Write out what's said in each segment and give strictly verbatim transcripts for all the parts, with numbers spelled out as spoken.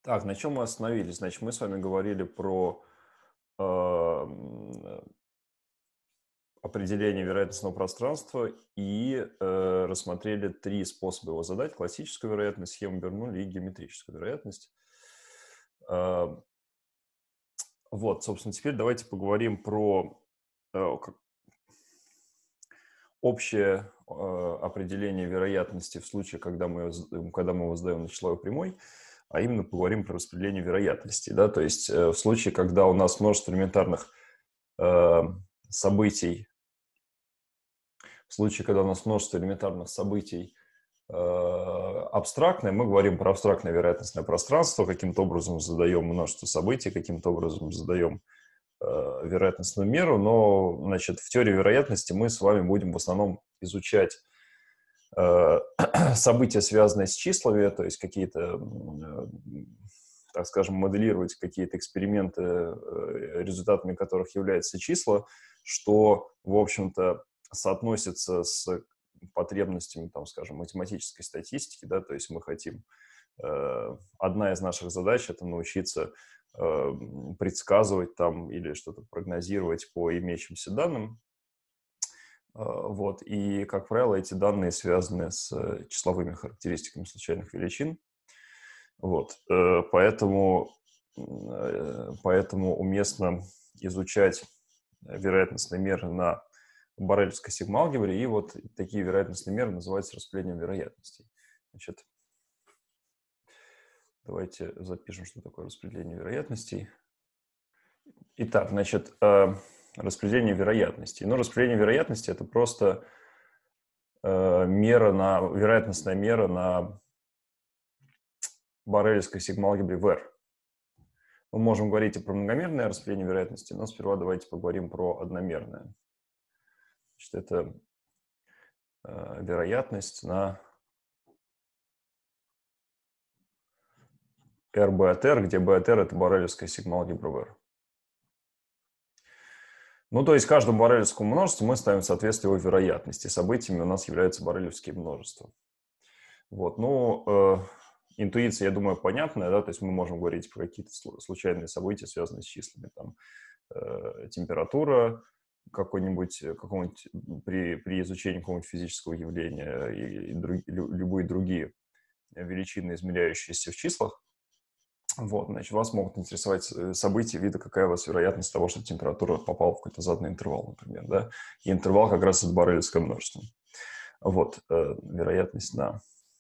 Так, на чем мы остановились? Значит, мы с вами говорили про ам, э, определение вероятностного пространства и э, рассмотрели три способа его задать. Классическую вероятность, схему Бернулли и геометрическую вероятность. А, Вот, собственно, теперь давайте поговорим про э, как- общее э, определение вероятности в случае, когда мы, её з- э, когда мы его задаем на числовой прямой, а именно поговорим про распределение вероятностей. Да? То есть э, в случае, когда у нас множество элементарных э, событий, в случае, когда у нас множество элементарных событий э, абстрактное, мы говорим про абстрактное вероятностное пространство, каким-то образом задаем множество событий, каким-то образом задаем э, вероятностную меру, но, значит, в теории вероятности мы с вами будем в основном изучать э, события, связанные с числами, то есть какие-то, э, так скажем, моделировать какие-то эксперименты, э, результатами которых являются числа, что, в общем-то, соотносится с потребностями, там, скажем, математической статистики, да, то есть мы хотим, э, одна из наших задач — это научиться э, предсказывать там или что-то прогнозировать по имеющимся данным. Э, Вот. И, как правило, эти данные связаны с э, числовыми характеристиками случайных величин. Вот. Э, Поэтому, э, поэтому уместно изучать вероятностные меры на борелевской сигма-алгебре, и вот такие вероятностные меры называются распределением вероятностей. Значит, давайте запишем, что такое распределение вероятностей. Итак, значит, э, распределение вероятностей. Ну, распределение вероятностей — это просто э, мера на, вероятностная мера на борелевской сигма-алгебре в R. Мы можем говорить и про многомерное распределение вероятности, но сперва давайте поговорим про одномерное. Значит, это э, вероятность на R B от R, где B от R — это борелевская сигма-алгебра в R. Ну, то есть каждому борелевскому множеству мы ставим соответствие его вероятности. Событиями у нас являются борелевские множества. Вот, ну, э, интуиция, я думаю, понятная, да, то есть мы можем говорить про какие-то случайные события, связанные с числами, там, э, температура какой-нибудь, э, какого-нибудь, при, при изучении какого-нибудь физического явления и, и друг- лю- любые другие величины, измеряющиеся в числах. Вот, значит, вас могут интересовать э, события вида, какая у вас вероятность того, что температура попала в какой-то заданный интервал, например, да, и интервал как раз это борелевское множество. Вот, э, вероятность на...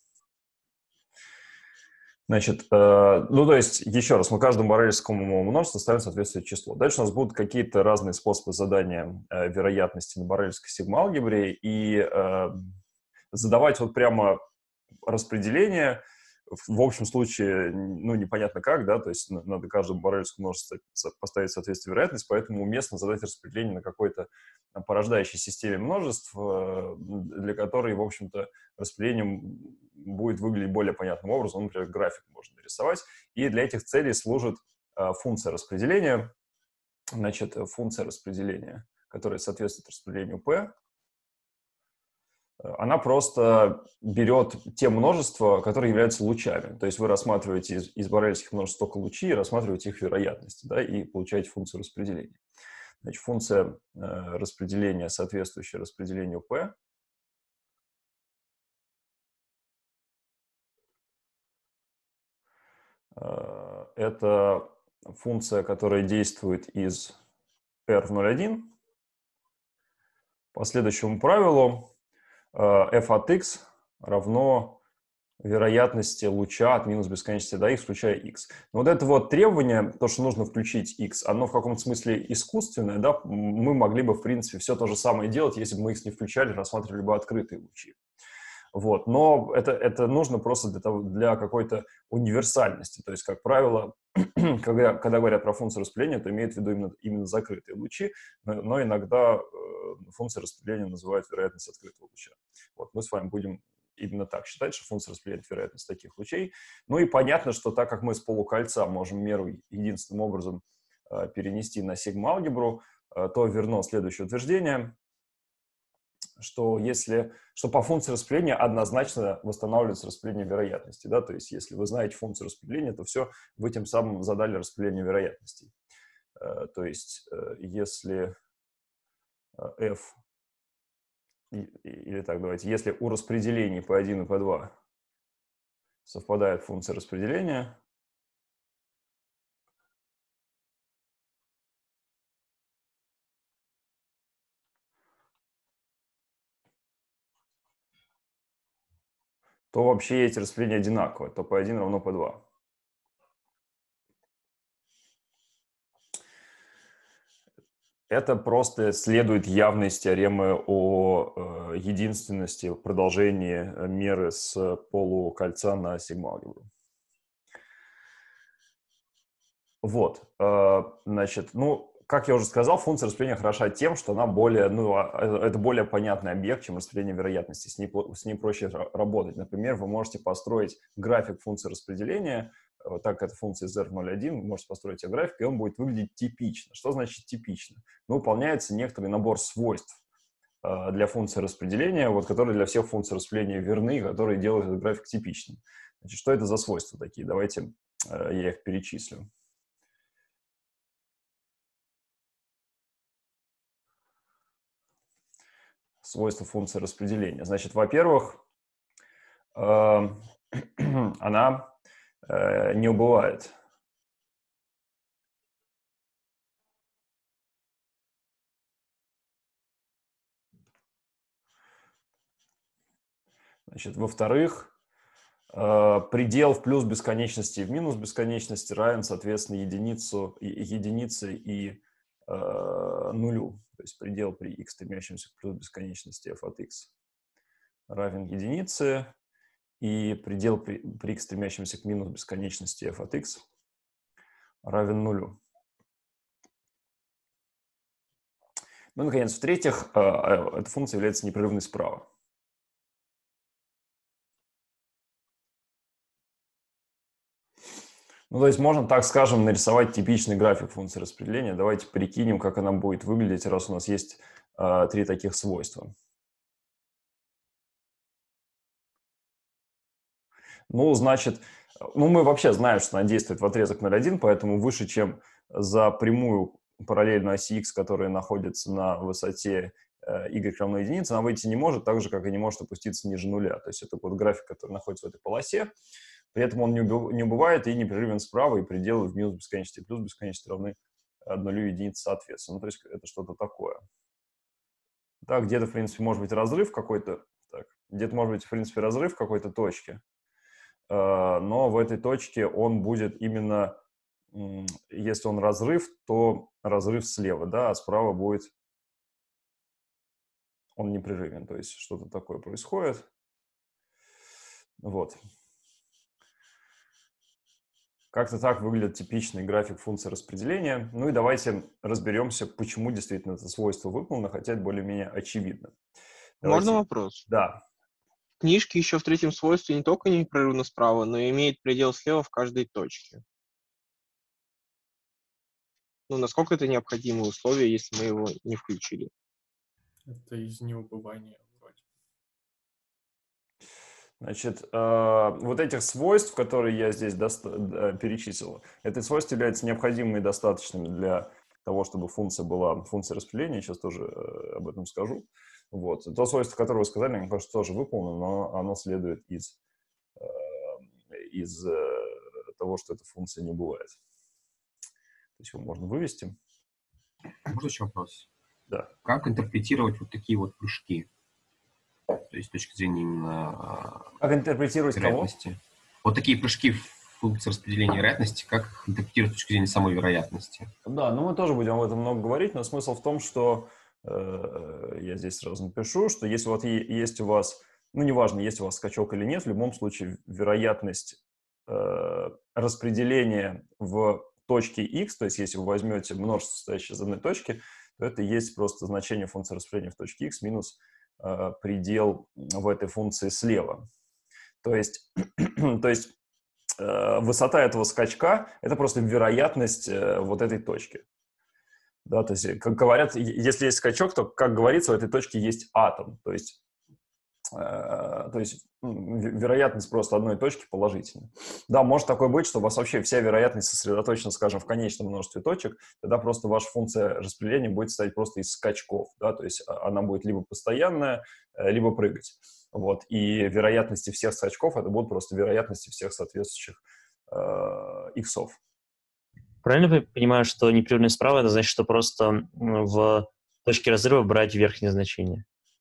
Значит, э, ну, то есть, еще раз, мы каждому борелевскому множеству ставим соответствующее число. Дальше у нас будут какие-то разные способы задания э, вероятности на борелевской сигма-алгебре, и э, задавать вот прямо распределение в общем случае, ну, непонятно как, да, то есть надо каждому борелевскому множеству поставить соответствие вероятность, поэтому уместно задать распределение на какой-то порождающей системе множеств, э, для которой, в общем-то, распределение будет выглядеть более понятным образом. Ну, например, график можно нарисовать, и для этих целей служит э, функция распределения, значит, функция распределения, которая соответствует распределению P, она просто берет те множества, которые являются лучами. То есть вы рассматриваете из, из борелевских множеств только лучи и рассматриваете их вероятности, да, и получаете функцию распределения. Значит, функция э, распределения, соответствующая распределению P, э, это функция, которая действует из R в ноль один по следующему правилу. э, f от x равно вероятности луча от минус бесконечности до x, включая x. Но вот это вот требование, то, что нужно включить x, оно в каком-то смысле искусственное, да, мы могли бы, в принципе, все то же самое делать, если бы мы x не включали, рассматривали бы открытые лучи. Вот. Но это, это нужно просто для, того, для какой-то универсальности. То есть, как правило, когда, когда говорят про функцию распределения, то имеют в виду именно, именно закрытые лучи, но, но иногда э, функция распределения называют вероятность открытого луча. Вот. Мы с вами будем именно так считать, что функция распределяет вероятность таких лучей. Ну и понятно, что так как мы с полукольца можем меру единственным образом э, перенести на сигма-алгебру, э, то верно следующее утверждение. что если, что по функции распределения однозначно восстанавливается распределение вероятности, да, то есть если вы знаете функцию распределения, то все, вы тем самым задали распределение вероятностей. То есть если f, или так, давайте, если у распределений p один и p два совпадает функция распределения, то вообще эти распределения одинаковые, то p один равно p два. Это просто следует явной из теоремы о э, единственности, продолжении меры с полукольца на сигма-алгебру. Вот, э, значит, ну, как я уже сказал, функция распределения хороша тем, что она более, ну, это более понятный объект, чем распределение вероятности. С ней, с ней проще работать. Например, вы можете построить график функции распределения, вот так как это функция зет ноль один, вы можете построить ее график, и он будет выглядеть типично. Что значит типично? Ну, выполняется некоторый набор свойств э, для функции распределения, вот, которые для всех функций распределения верны, которые делают этот график типичным. Значит, что это за свойства такие? Давайте э, я их перечислю. Свойства функции распределения. Значит, во-первых, э, она э, не убывает. Значит, во-вторых, э, предел в плюс бесконечности и в минус бесконечности равен, соответственно, единицу, и, единице и э, нулю. То есть предел при x, стремящемся к плюс бесконечности f от x, равен единице, и предел при, при x, стремящемся к минус бесконечности f от x, равен нулю. Ну, наконец, в-третьих, эта функция является непрерывной справа. Ну, то есть можно, так скажем, нарисовать типичный график функции распределения. Давайте прикинем, как она будет выглядеть, раз у нас есть э, три таких свойства. Ну, значит, ну, мы вообще знаем, что она действует в отрезок ноль один, поэтому выше, чем за прямую параллельную оси x, которая находится на высоте э, y равно единице, она выйти не может, так же, как и не может опуститься ниже нуля. То есть это вот график, который находится в этой полосе. При этом он не убывает и непрерывен справа, и пределы в минус бесконечности и плюс бесконечности равны нулю единиц соответственно. Ну, то есть это что-то такое. Да, где-то, в принципе, может быть разрыв какой-то, где-то может быть, в принципе, разрыв в какой-то точке, но в этой точке он будет именно, если он разрыв, то разрыв слева, да, а справа будет он непрерывен, то есть что-то такое происходит. Вот. Как-то так выглядит типичный график функции распределения. Ну и давайте разберемся, почему действительно это свойство выполнено, хотя это более-менее очевидно. Давайте... Можно вопрос? Да. В книжке еще в третьем свойстве не только непрерывно справа, но и имеет предел слева в каждой точке. Ну, насколько это необходимое условие, если мы его не включили? Это из неубывания вроде. Значит, э, вот этих свойств, которые я здесь доста- перечислил, это свойства являются необходимыми и достаточными для того, чтобы функция была функцией распределения. Сейчас тоже э, об этом скажу. Вот. То свойство, которое вы сказали, мне кажется, тоже выполнено, но оно следует из, э, из э, того, что эта функция не бывает. То есть его можно вывести. Можно еще вопрос? Да. Как интерпретировать вот такие вот прыжки? То есть с точки зрения именно как интерпретировать вероятности. Кого? Вот такие прыжки в функции распределения вероятности, как их интерпретировать с точки зрения самой вероятности? Да, ну мы тоже будем об этом много говорить, но смысл в том, что э, я здесь сразу напишу, что если вот есть у вас, ну неважно, есть у вас скачок или нет, в любом случае вероятность э, распределения в точке x, то есть если вы возьмете множество, состоящее из одной точки, то это есть просто значение функции распределения в точке x минус э, предел в этой функции слева. То есть, то есть э, высота этого скачка — это просто вероятность э, вот этой точки. Да, то есть, как говорят, если есть скачок, то, как говорится, в этой точке есть атом. То есть, э, то есть ну, вероятность просто одной точки положительная. Да, может такое быть, что у вас вообще вся вероятность сосредоточена, скажем, в конечном множестве точек, тогда просто ваша функция распределения будет состоять просто из скачков. Да, то есть она будет либо постоянная, либо прыгать. Вот. И вероятности всех скачков — это будут просто вероятности всех соответствующих э, иксов. Правильно я понимаю, что непрерывность справа — это значит, что просто в точке разрыва брать верхнее значение?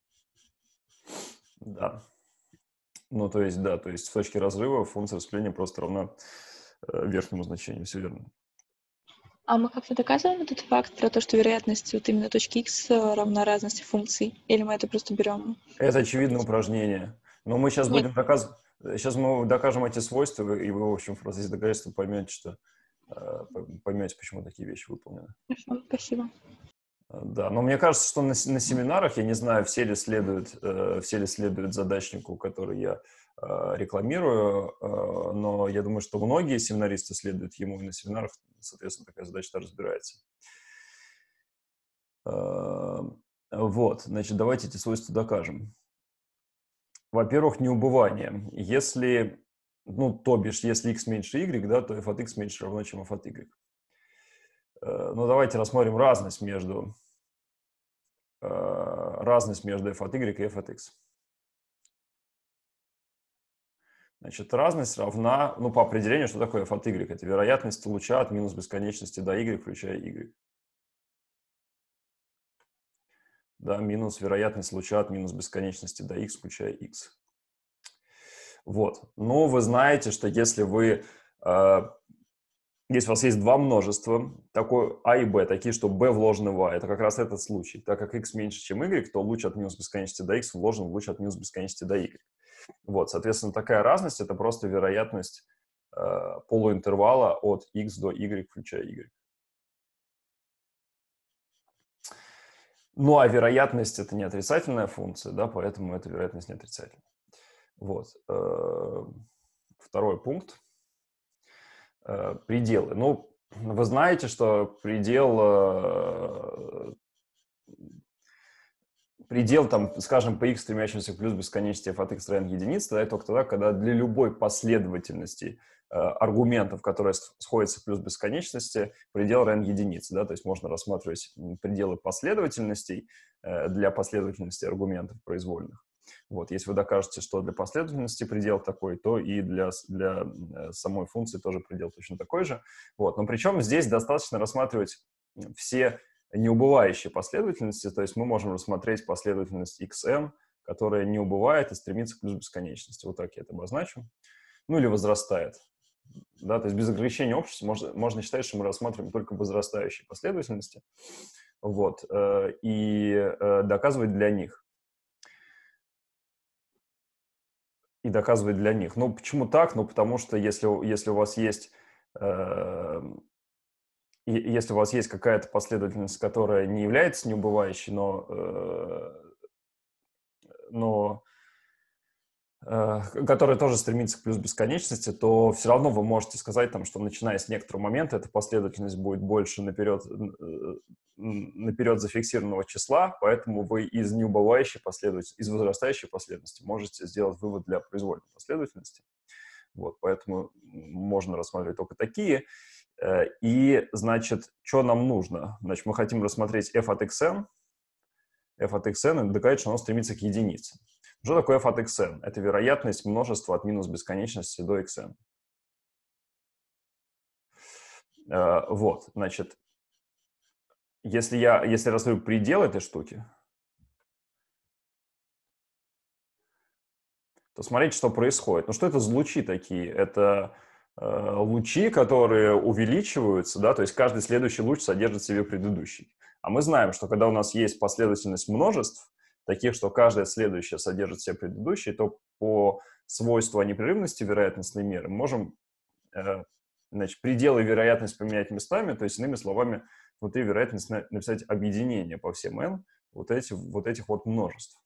Да. Ну, то есть, да, то есть в точке разрыва функция распределения просто равна э, верхнему значению, все верно. А мы как-то доказываем этот факт про то, что вероятность вот именно точки x равна разности функций? Или мы это просто берем? Это очевидное упражнение. Но мы сейчас Нет. будем доказывать... Сейчас мы докажем эти свойства, и вы, в общем, в процессе доказательства поймете, что... э, поймете, почему такие вещи выполнены. Хорошо, спасибо. Да, но мне кажется, что на, на семинарах, я не знаю, все ли следуют, э, все ли следуют задачнику, который я э, рекламирую, э, но я думаю, что многие семинаристы следуют ему, и на семинарах, соответственно, такая задача разбирается. Э, вот, значит, давайте эти свойства докажем. Во-первых, неубывание. Если, ну, то бишь, если x меньше y, да, то f от x меньше равно, чем f от y. Э, ну, давайте рассмотрим разность между... разность между f от y и f от x. Значит, разность равна, ну, по определению, что такое f от y? Это вероятность луча от минус бесконечности до y, включая y. Да, минус вероятность луча от минус бесконечности до x, включая x. Вот. Но вы знаете, что если вы... Э, если у вас есть два множества, такое а и b, такие, что b вложены в a, это как раз этот случай. Так как x меньше, чем y, то луч от минус бесконечности до x вложен в луч от минус бесконечности до y. Вот, соответственно, такая разность — это просто вероятность э, полуинтервала от x до y, включая y. Ну, а вероятность — это не отрицательная функция, да, поэтому эта вероятность не отрицательная. Вот. Э, второй пункт. Э, пределы. Ну, вы знаете, что предел... Э, предел, там, скажем, по x, стремящемуся к плюс бесконечности f от x равен единице, да, только тогда, когда для любой последовательности э, аргументов, которые сходятся к плюс бесконечности, предел равен единице. Да, то есть можно рассматривать пределы последовательностей э, для последовательности аргументов произвольных. Вот, если вы докажете, что для последовательности предел такой, то и для, для самой функции тоже предел точно такой же. Вот, но причем здесь достаточно рассматривать все неубывающие последовательности, то есть мы можем рассмотреть последовательность xn, которая не убывает и стремится к плюс бесконечности. Вот так я это обозначу. Ну или возрастает. Да, то есть без ограничения общества можно, можно считать, что мы рассматриваем только возрастающие последовательности. Вот, и доказывать для них. И доказывать для них. Ну, почему так? Ну, потому что если, если у вас есть... Э, если у вас есть какая-то последовательность, которая не является неубывающей, но, э, но э, которая тоже стремится к плюс бесконечности, то все равно вы можете сказать, там, что начиная с некоторого момента эта последовательность будет больше наперед, э, наперед зафиксированного числа, поэтому вы из неубывающей последовательности, из возрастающей последовательности можете сделать вывод для произвольной последовательности. Вот, поэтому можно рассматривать только такие. И, значит, что нам нужно? Значит, мы хотим рассмотреть f от xn. f от xn и доказать, что оно стремится к единице. Что такое f от xn? Это вероятность множества от минус бесконечности до xn. Вот, значит, если я, если я рассмотрю предел этой штуки, то смотрите, что происходит. Ну, что это за лучи такие? Это э, лучи, которые увеличиваются, да, то есть каждый следующий луч содержит в себе предыдущий. А мы знаем, что когда у нас есть последовательность множеств, таких, что каждое следующее содержит в себе предыдущий, то по свойству непрерывности вероятностной меры мы можем э, значит, пределы вероятности поменять местами, то есть, иными словами, внутри вероятности написать объединение по всем n вот, эти, вот этих вот множеств.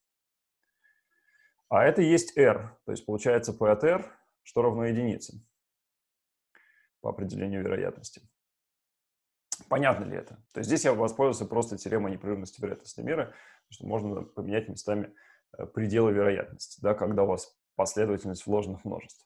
А это есть r, то есть получается p от r, что равно единице по определению вероятности. Понятно ли это? То есть здесь я воспользовался просто теоремой непрерывности вероятностной меры, что можно поменять местами пределы вероятности, да, когда у вас последовательность вложенных множеств.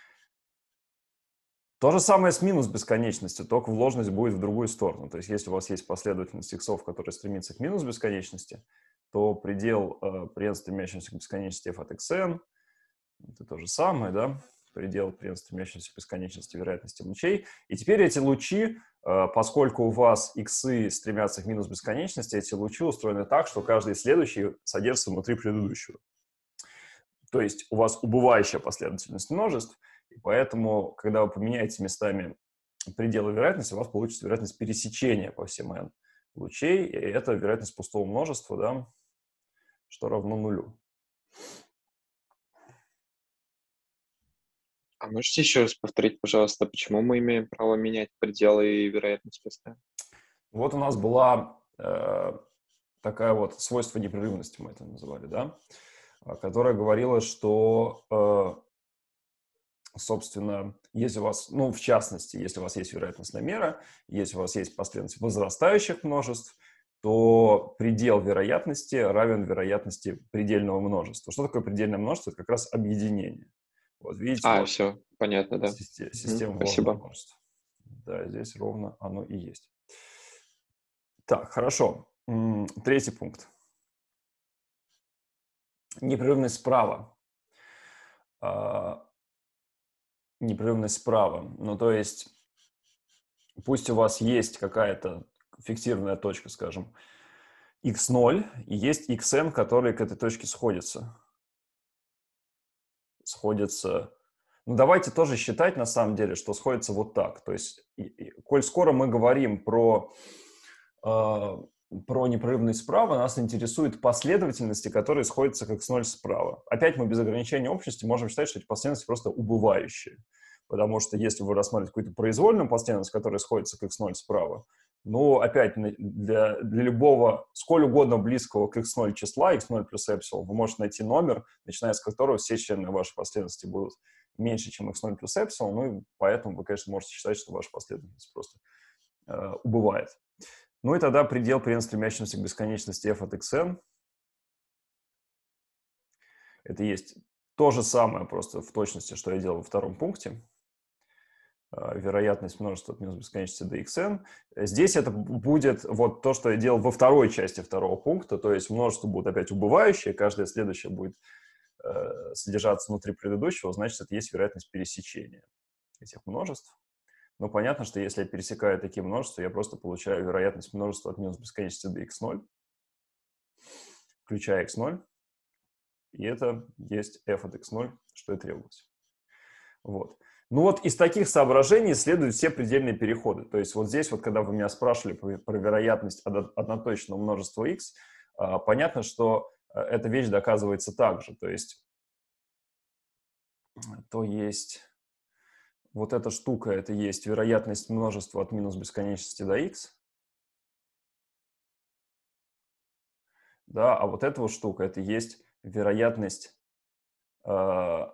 То же самое с минус бесконечностью, только вложенность будет в другую сторону. То есть если у вас есть последовательность иксов, которая стремится к минус бесконечности, то предел э, при n стремящемся к бесконечности f от xn, это то же самое, да, предел при n стремящемся к бесконечности вероятности лучей. И теперь эти лучи, э, поскольку у вас иксы стремятся к минус бесконечности, эти лучи устроены так, что каждый следующий содержится внутри предыдущего. То есть у вас убывающая последовательность множеств, и поэтому, когда вы поменяете местами пределы вероятности, у вас получится вероятность пересечения по всем n лучей, и это вероятность пустого множества, да, что равно нулю. А можете еще раз повторить, пожалуйста, почему мы имеем право менять пределы и вероятность постоянно? Вот у нас была э, такая вот свойство непрерывности, мы это называли, да, которая говорила, что, э, собственно, если у вас, ну, в частности, если у вас есть вероятностная мера, если у вас есть последовательность возрастающих множеств, то предел вероятности равен вероятности предельного множества. Что такое предельное множество? Это как раз объединение. Вот видите, А, вот все, понятно, да. система, система Мгм, вложенных спасибо. множеств. Да, здесь ровно оно и есть. Так, хорошо. М, Третий пункт. Непрерывность справа. А, непрерывность справа. Ну, то есть, пусть у вас есть какая-то фиктивная точка, скажем, икс ноль, и есть xn, которые к этой точке сходятся. Сходятся. Ну, давайте тоже считать, на самом деле, что сходится вот так. То есть, и, и, коль скоро мы говорим про, э, про непрерывность справа, нас интересуют последовательности, которые сходятся к икс ноль справа. Опять мы без ограничения общности можем считать, что эти последовательности просто убывающие. Потому что если вы рассматриваете какую-то произвольную последовательность, которая сходится к икс ноль справа, ну, опять, для, для любого, сколь угодно близкого к икс ноль числа, икс ноль плюс эпсилон, вы можете найти номер, начиная с которого все члены вашей последовательности будут меньше, чем икс ноль плюс эпсилон, ну, и поэтому вы, конечно, можете считать, что ваша последовательность просто э, убывает. Ну, и тогда предел при n стремящемся к бесконечности f от xn. Это есть то же самое просто в точности, что я делал во втором пункте. Вероятность множества от минус бесконечности до xn. Здесь это будет вот то, что я делал во второй части второго пункта, то есть множество будет опять убывающее, каждое следующее будет э, содержаться внутри предыдущего, значит, это есть вероятность пересечения этих множеств. Но понятно, что если я пересекаю такие множества, я просто получаю вероятность множества от минус бесконечности до икс ноль, включая икс ноль, и это есть f от икс ноль, что и требовалось. Вот. Ну вот из таких соображений следуют все предельные переходы. То есть вот здесь вот, когда вы меня спрашивали про, про вероятность одноточного множества x, понятно, что эта вещь доказывается также. То есть, то есть вот эта штука, это есть вероятность множества от минус бесконечности до x. Да, а вот эта вот штука, это есть вероятность э,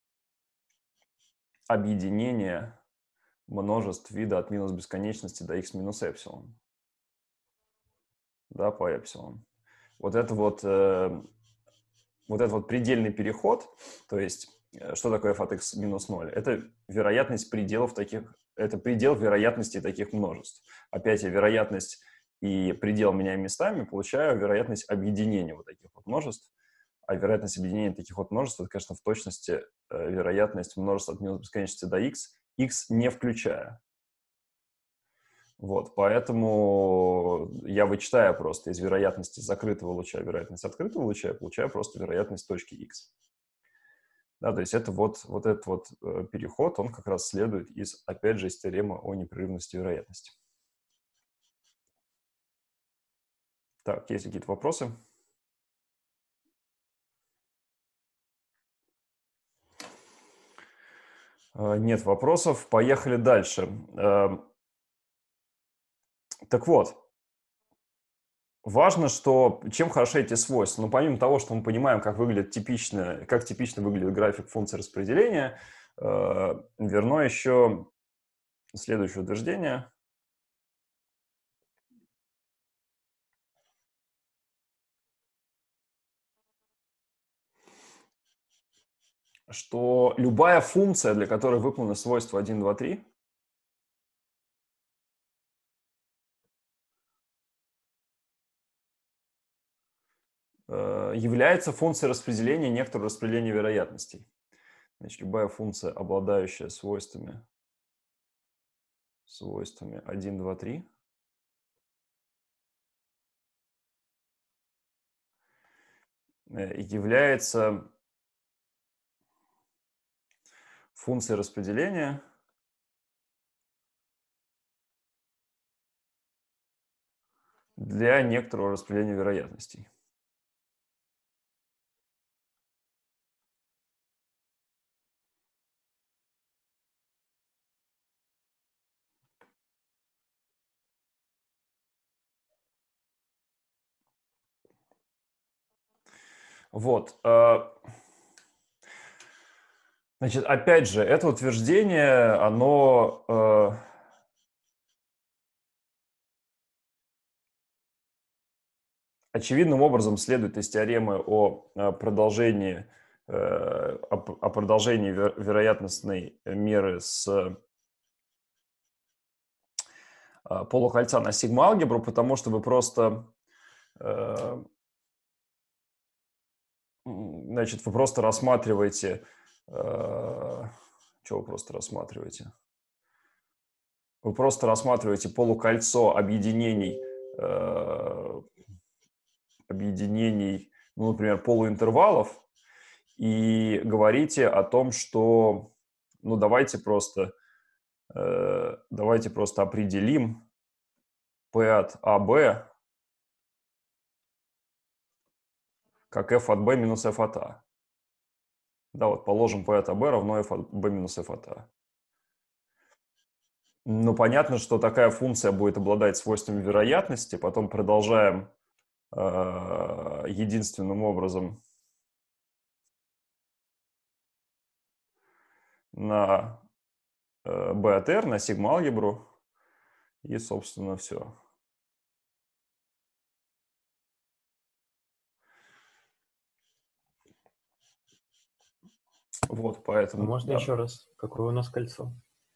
объединения множеств вида от минус бесконечности до x минус эпсилон. Да, по эпсилон. Вот это вот, э, вот этот вот предельный переход, то есть что такое f от x минус ноль? Это вероятность пределов таких, это предел вероятности таких множеств. Опять я вероятность и предел меняю местами, получаю вероятность объединения вот таких вот множеств. А вероятность объединения таких вот множеств, это, конечно, в точности э, вероятность множества от минус бесконечности до x, x не включая. Вот, поэтому я вычитаю просто из вероятности закрытого луча вероятность открытого луча, я получаю просто вероятность точки x. Да, то есть это вот, вот этот вот э, переход, он как раз следует из, опять же, из теоремы о непрерывности вероятности. Так, есть какие-то вопросы? Нет вопросов. Поехали дальше. Так вот, важно, что чем хороши эти свойства. Ну, помимо того, что мы понимаем, как выглядит типично, как типично выглядит график функции распределения, верно еще следующее утверждение. что любая функция, для которой выполнено свойство один, два, три, является функцией распределения некоторого распределения вероятностей. Значит, любая функция, обладающая свойствами, свойствами один, два, три, является функцией распределения для некоторого распределения вероятностей. Вот. Значит, опять же, это утверждение, оно очевидным образом следует из теоремы о продолжении, о продолжении вероятностной меры с полукольца на сигма-алгебру, потому что вы просто, значит, вы просто рассматриваете, что вы просто рассматриваете? Вы просто рассматриваете полукольцо объединений, объединений, ну, например, полуинтервалов, и говорите о том, что, ну, давайте просто, э, давайте просто определим P от A B как f от b минус f от a. Да, вот положим P от A B равно f от b минус f от a. Ну, понятно, что такая функция будет обладать свойствами вероятности, потом продолжаем э, единственным образом на э, b от r, на сигма-алгебру, и, собственно, все. Вот, поэтому... А можно да. еще раз? Какое у нас кольцо?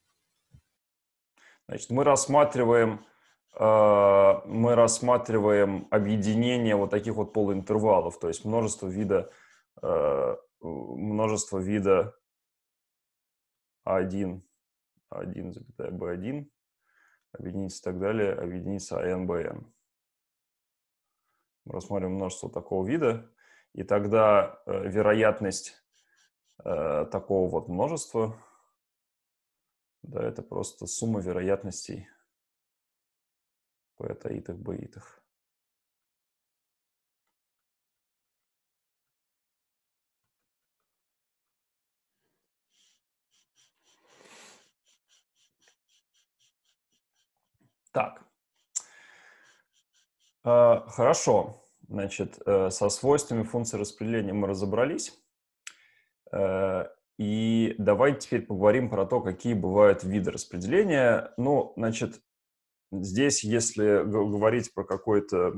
Значит, мы рассматриваем, э, мы рассматриваем объединение вот таких вот полуинтервалов, то есть множество вида, э, множество вида А1, А1, бэ один, объединиться и так далее, объединиться АН, БН. Мы рассматриваем множество такого вида, и тогда э, вероятность э, такого вот множества, да, это просто сумма вероятностей P от аитых, баитых. Так. Э, хорошо. Значит, э, со свойствами функции распределения мы разобрались. Э, и давайте теперь поговорим про то, какие бывают виды распределения. Ну, значит, здесь, если говорить про какой-то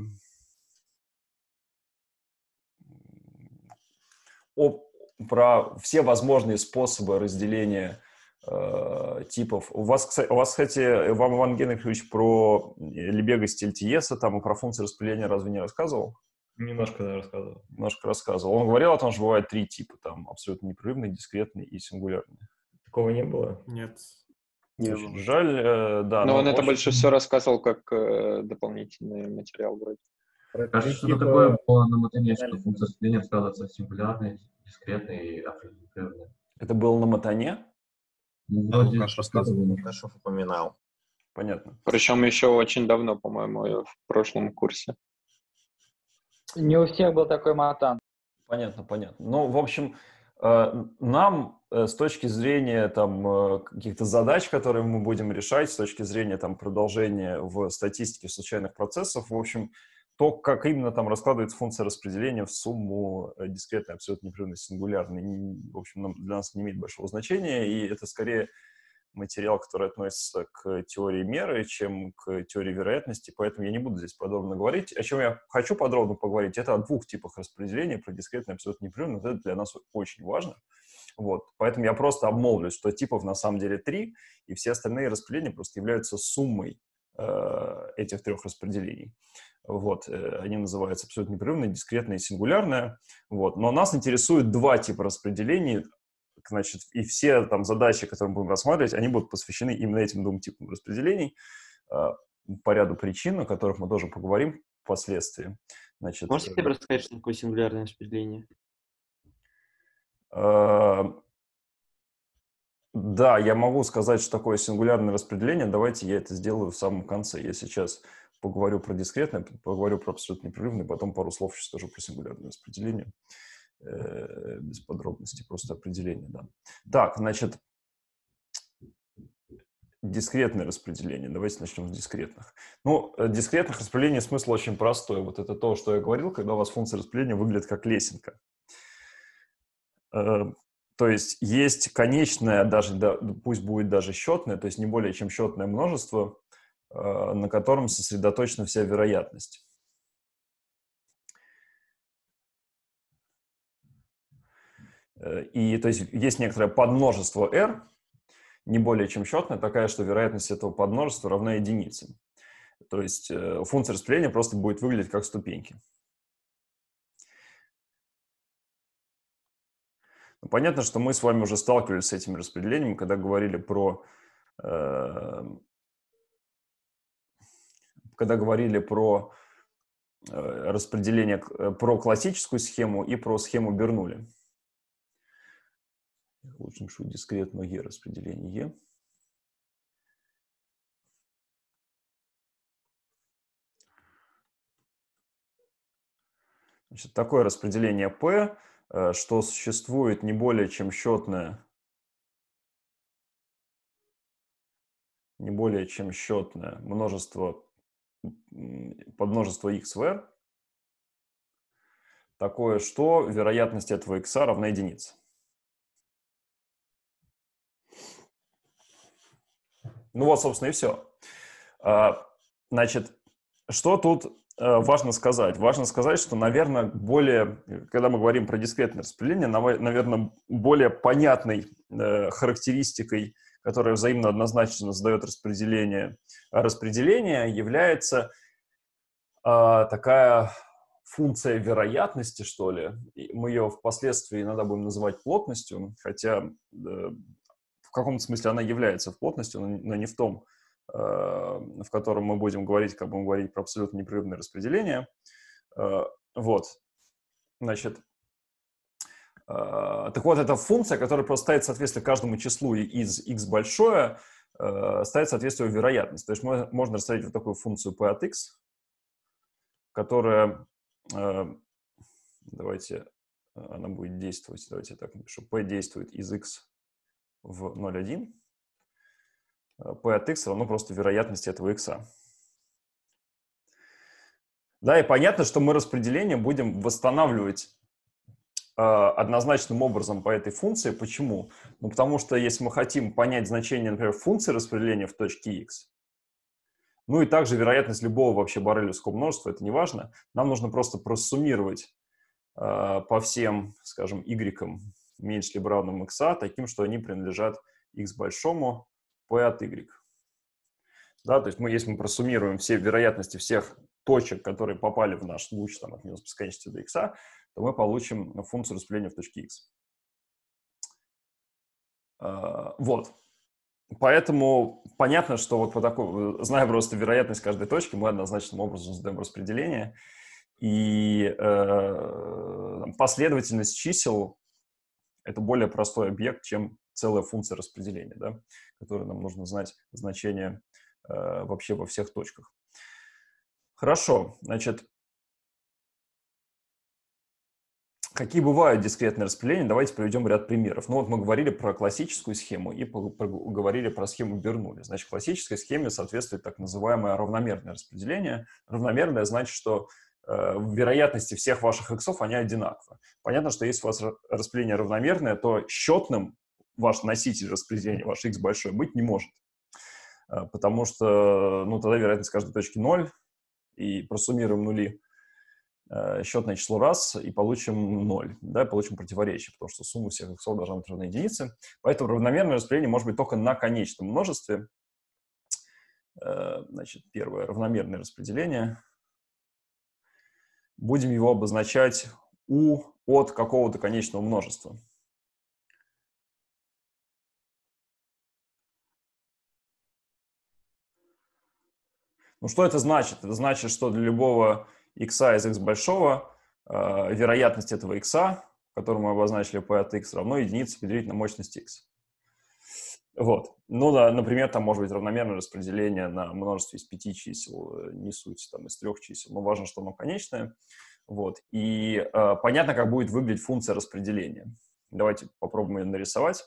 про все возможные способы разделения э, типов. У вас, кстати, у вас, кстати, вам Иван Генрихович про лебегость эль ти эс, там и про функции распределения разве не рассказывал? Немножко, да, рассказывал. Немножко рассказывал. Он говорил о том, что бывает три типа, там абсолютно непрерывный, дискретный и сингулярный. Такого не было? Нет. Не Очень было. жаль, э, да. Но он это очень... больше всего рассказывал как э, дополнительный материал вроде. Скажи, что такое было на матане, что функция распределения складывается в сингулярной, дискретной и абсолютно непрерывной? Это было на матане? Ну, Да, вроде Лукаш рассказывал, рассказывал. Лукашев упоминал. Понятно. Причем еще очень давно, по-моему, в прошлом курсе. Не у всех был такой матан. Понятно, понятно. Ну, в общем, э, нам э, с точки зрения там э, каких-то задач, которые мы будем решать, с точки зрения там продолжения в статистике случайных процессов, в общем, то, как именно там раскладывается функция распределения в сумму э, дискретной, абсолютно непрерывной, сингулярной, не- в общем, нам- для нас не имеет большого значения, и это скорее материал, который относится к теории меры, чем к теории вероятности, поэтому я не буду здесь подробно говорить. О чем я хочу подробно поговорить, это о двух типах распределения, про дискретное и абсолютно непрерывное. Вот это для нас очень важно. Вот. Поэтому я просто обмолвлюсь, что типов на самом деле три, и все остальные распределения просто являются суммой э, этих трех распределений. Вот. Они называются абсолютно непрерывное, дискретное и сингулярное. Вот. Но нас интересует два типа распределений, значит, и все там задачи, которые мы будем рассматривать, они будут посвящены именно этим двум типам распределений э, по ряду причин, о которых мы тоже поговорим впоследствии. Значит, Можете хотя бы рассказать, что такое сингулярное распределение? Э, да, я могу сказать, что такое сингулярное распределение. Давайте я это сделаю в самом конце. Я сейчас поговорю про дискретное, поговорю про абсолютно непрерывное, потом пару слов еще скажу про сингулярное распределение. Э, без подробностей, просто определение, да. Так, значит, дискретное распределение. Давайте начнем с дискретных. Ну, дискретных распределений смысл очень простой. Вот это то, что я говорил, когда у вас функция распределения выглядит как лесенка. Э, то есть есть конечное, даже, да, пусть будет даже счетное, то есть не более чем счетное множество, э, на котором сосредоточена вся вероятность. И то есть есть некоторое подмножество R, не более чем счетная, такая, что вероятность этого подмножества равна единице. То есть э, функция распределения просто будет выглядеть как ступеньки. Ну, понятно, что мы с вами уже сталкивались с этими распределениями, когда говорили про, э, когда говорили про э, распределение, про классическую схему и про схему Бернулли. Лучше напишу дискретное E распределение. Значит, такое распределение P, что существует не более чем счетное, не более чем счетное множество, подмножество x в R, такое, что вероятность этого x равна единице. Ну вот, собственно, и все. Значит, что тут важно сказать? Важно сказать, что, наверное, более, когда мы говорим про дискретное распределение, наверное, более понятной характеристикой, которая взаимно однозначно задает распределение, распределение является такая функция вероятности, что ли. Мы ее впоследствии иногда будем называть плотностью, хотя в каком-то смысле она является плотностью, но не в том, в котором мы будем говорить, как будем говорить про абсолютно непрерывное распределение. Вот. Значит, так вот, эта функция, которая просто ставит соответствие каждому числу из x большое, ставит соответствие вероятности. То есть можно рассмотреть вот такую функцию p от x, которая, давайте, она будет действовать, давайте я так напишу, p действует из x в ноль целых одна десятых, p от x равно просто вероятности этого x. Да, и понятно, что мы распределение будем восстанавливать э, однозначным образом по этой функции. Почему? Ну, потому что если мы хотим понять значение, например, функции распределения в точке x, ну и также вероятность любого вообще борелевского множества, это не важно, нам нужно просто просуммировать э, по всем, скажем, y меньше либо равным x, таким, что они принадлежат x большому p от y. Да, то есть мы, если мы просуммируем все вероятности всех точек, которые попали в наш луч там, от минус бесконечности до x, то мы получим функцию распределения в точке x. А, вот. Поэтому понятно, что вот по такой, зная просто вероятность каждой точки, мы однозначным образом задаем распределение. И э, последовательность чисел — это более простой объект, чем целая функция распределения, да, которой нам нужно знать значение э, вообще во всех точках. Хорошо, значит, какие бывают дискретные распределения? Давайте приведем ряд примеров. Ну вот мы говорили про классическую схему и говорили про схему Бернулли. Значит, классической схеме соответствует так называемое равномерное распределение. Равномерное значит, что э, вероятности всех ваших иксов, они одинаковы. Понятно, что если у вас распределение равномерное, то счетным ваш носитель распределения, ваш x большой, быть не может. Э, потому что, ну, тогда вероятность каждой точки ноль, и просуммируем нули. э, счетное число раз и получим ноль, да, получим противоречие, потому что сумма всех иксов должна быть равна единице. Поэтому равномерное распределение может быть только на конечном множестве. Э, значит, первое, равномерное распределение. Будем его обозначать u от какого-то конечного множества. Ну, что это значит? Это значит, что для любого x из x большого э, вероятность этого x, которую мы обозначили p от x, равно единице поделить на мощность x. Вот. Ну да, например, там может быть равномерное распределение на множестве из пяти чисел, не суть там из трех чисел, но важно, что оно конечное. Вот. И э, понятно, как будет выглядеть функция распределения. Давайте попробуем ее нарисовать.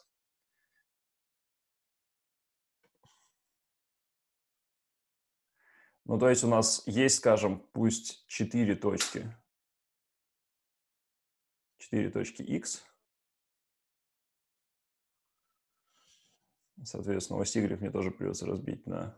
Ну, то есть у нас есть, скажем, пусть четыре точки, четыре точки x. Соответственно, ось y мне тоже придется разбить на...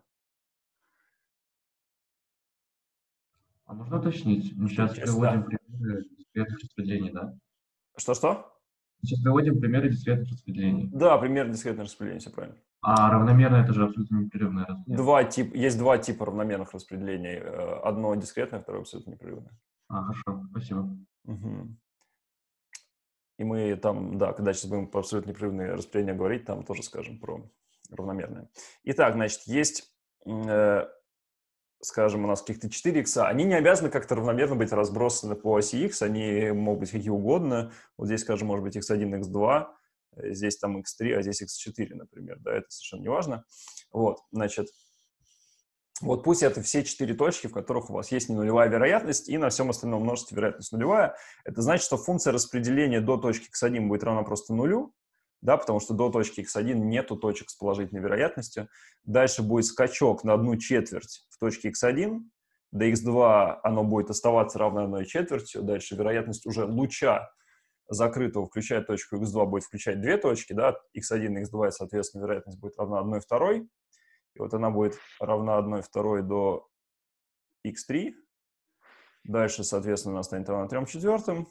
А можно уточнить? Мы сейчас Yes, приводим да. примеры дискретных распределений, да? Что-что? Сейчас приводим примеры дискретных распределений. Да, пример дискретного распределения, все правильно. А равномерное — это же абсолютно непрерывное распределение. Два тип, есть два типа равномерных распределений. Одно дискретное, второе абсолютно непрерывное. А, хорошо, спасибо. Угу. И мы там, да, когда сейчас будем про абсолютно непрерывные распределения говорить, там тоже скажем про равномерное. Итак, значит, есть, э, скажем, у нас каких-то четыре икс. Они не обязаны как-то равномерно быть разбросаны по оси x, они могут быть какие угодно. Вот здесь, скажем, может быть икс один, икс два, здесь там икс три, а здесь икс четыре, например. Да, это совершенно не важно. Вот, значит, вот пусть это все четыре точки, в которых у вас есть ненулевая вероятность, и на всем остальном множестве вероятность нулевая. Это значит, что функция распределения до точки икс один будет равна просто нулю, да, потому что до точки икс один нету точек с положительной вероятностью. Дальше будет скачок на одну четверть в точке икс один, до икс два оно будет оставаться равно одной четверти. Дальше вероятность уже луча закрытого, включая точку икс два, будет включать две точки, да, икс один и икс два, и, соответственно, вероятность будет равна одной второй. И вот она будет равна одной второй до икс три. Дальше, соответственно, она станет равна трем четвертым.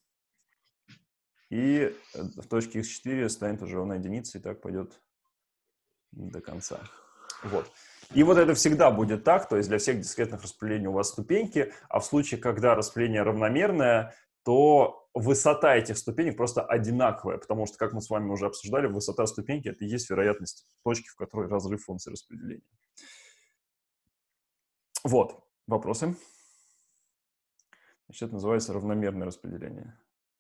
И в точке икс четыре станет уже равна единице, и так пойдет до конца. Вот. И вот это всегда будет так, то есть для всех дискретных распределений у вас ступеньки, а в случае, когда распределение равномерное, то высота этих ступенек просто одинаковая, потому что, как мы с вами уже обсуждали, высота ступеньки — это и есть вероятность точки, в которой разрыв функции распределения. Вот. Вопросы? Значит, это называется равномерное распределение.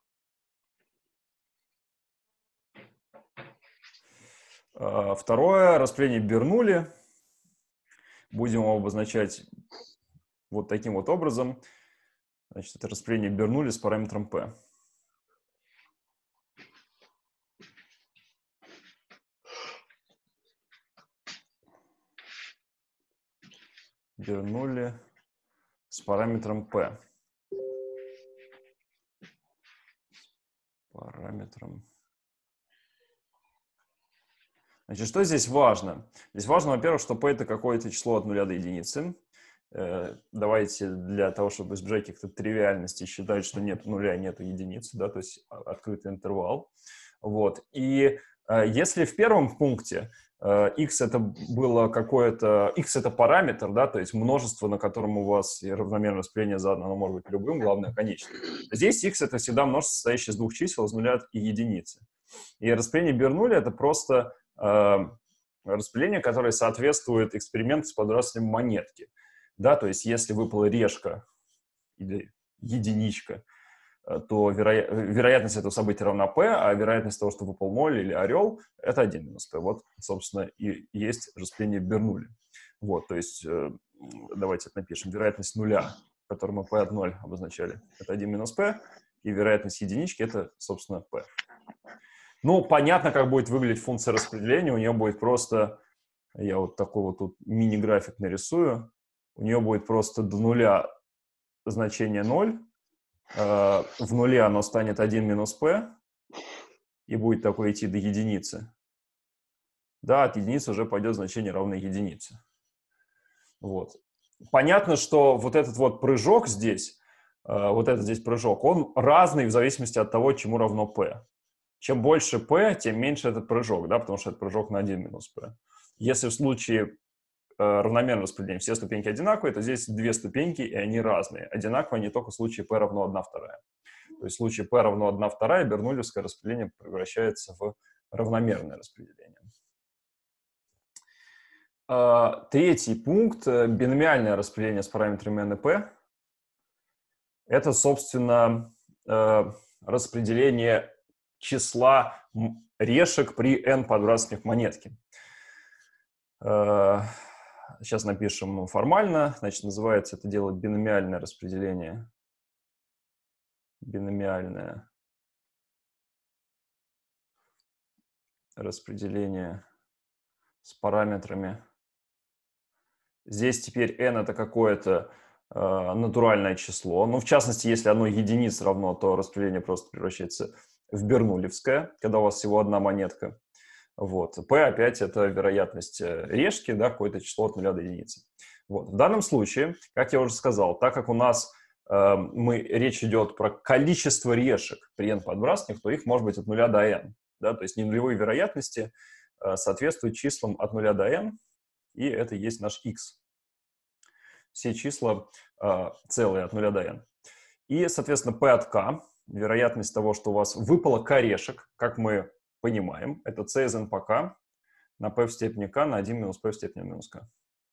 Второе, распределение Бернулли. Будем его обозначать вот таким вот образом. Значит, это распределение Бернулли с параметром p. Бернулли с параметром p. Параметром. Значит, что здесь важно? Здесь важно, во-первых, что p — это какое-то число от нуля до единицы. Давайте для того, чтобы избежать каких-то тривиальностей, считать, что нет нуля и нет единицы, да, то есть открытый интервал. Вот. И если в первом пункте x это было какое-то, x это параметр, да, то есть множество, на котором у вас равномерное распределение задано, оно может быть любым, главное конечным. Здесь x это всегда множество, состоящее из двух чисел, из нуля и единицы. И распределение Бернулли — это просто э, распределение, которое соответствует эксперименту с подбрасыванием монетки. Да, то есть если выпала решка или единичка, то веро... вероятность этого события равна p, а вероятность того, что выпал ноль или орел, это один минус p. Вот, собственно, и есть распределение Бернулли. Вот, то есть давайте это напишем. Вероятность нуля, которую мы p от ноль обозначали, это один минус p, и вероятность единички — это, собственно, p. Ну, понятно, как будет выглядеть функция распределения. У нее будет просто, я вот такой вот тут мини-график нарисую, у нее будет просто до нуля значение ноль, в нуле оно станет один минус p, и будет такое идти до единицы. Да, от единицы уже пойдет значение равное единице. Вот. Понятно, что вот этот вот прыжок здесь, вот этот здесь прыжок, он разный в зависимости от того, чему равно p. Чем больше p, тем меньше этот прыжок, да, потому что это прыжок на один минус p. Если в случае э, равномерного распределения все ступеньки одинаковые, то здесь две ступеньки, и они разные. Одинаковые не только в случае p равно одна вторая. То есть в случае p равно одна вторая, бернуллевское распределение превращается в равномерное распределение. Э, третий пункт, биномиальное распределение с параметрами n и p. Это, собственно, э, распределение числа решек при n подбрасываниях монетки. Сейчас напишем формально. Значит, называется это дело биномиальное распределение. Биномиальное распределение с параметрами. Здесь теперь n это какое-то э, натуральное число. Ну, в частности, если оно единиц равно, то распределение просто превращается в бернуллевское, когда у вас всего одна монетка. Вот. P опять это вероятность решки, да, какое-то число от нуля до единицы. Вот. В данном случае, как я уже сказал, так как у нас э, мы, речь идет про количество решек при n подбрасываниях, то их может быть от нуля до n. Да, то есть ненулевые вероятности э, соответствуют числам от нуля до n, и это и есть наш x. Все числа э, целые от нуля до n. И, соответственно, p от k, вероятность того, что у вас выпало k решек, как мы понимаем, это c из n по k на p в степени k на один минус p в степени минус k.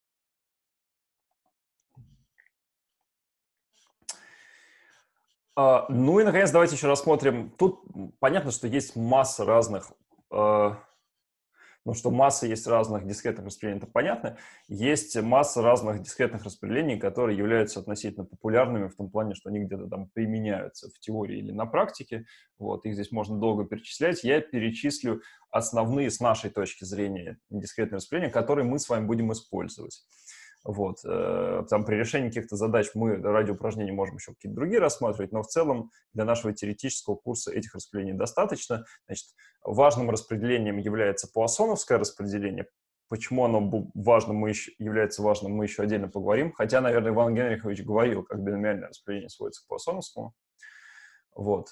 Uh, ну и, наконец, давайте еще рассмотрим. Тут понятно, что есть масса разных, uh, ну, что масса есть разных дискретных распределений, это понятно. Есть масса разных дискретных распределений, которые являются относительно популярными в том плане, что они где-то там применяются в теории или на практике. Вот, их здесь можно долго перечислять. Я перечислю основные с нашей точки зрения дискретные распределения, которые мы с вами будем использовать. Вот. Там при решении каких-то задач мы ради упражнений можем еще какие-то другие рассматривать, но в целом для нашего теоретического курса этих распределений достаточно. Значит, важным распределением является пуассоновское распределение. Почему оно важным, мы еще, является важным, мы еще отдельно поговорим. Хотя, наверное, Иван Генрихович говорил, как биномиальное распределение сводится к пуассоновскому. Вот.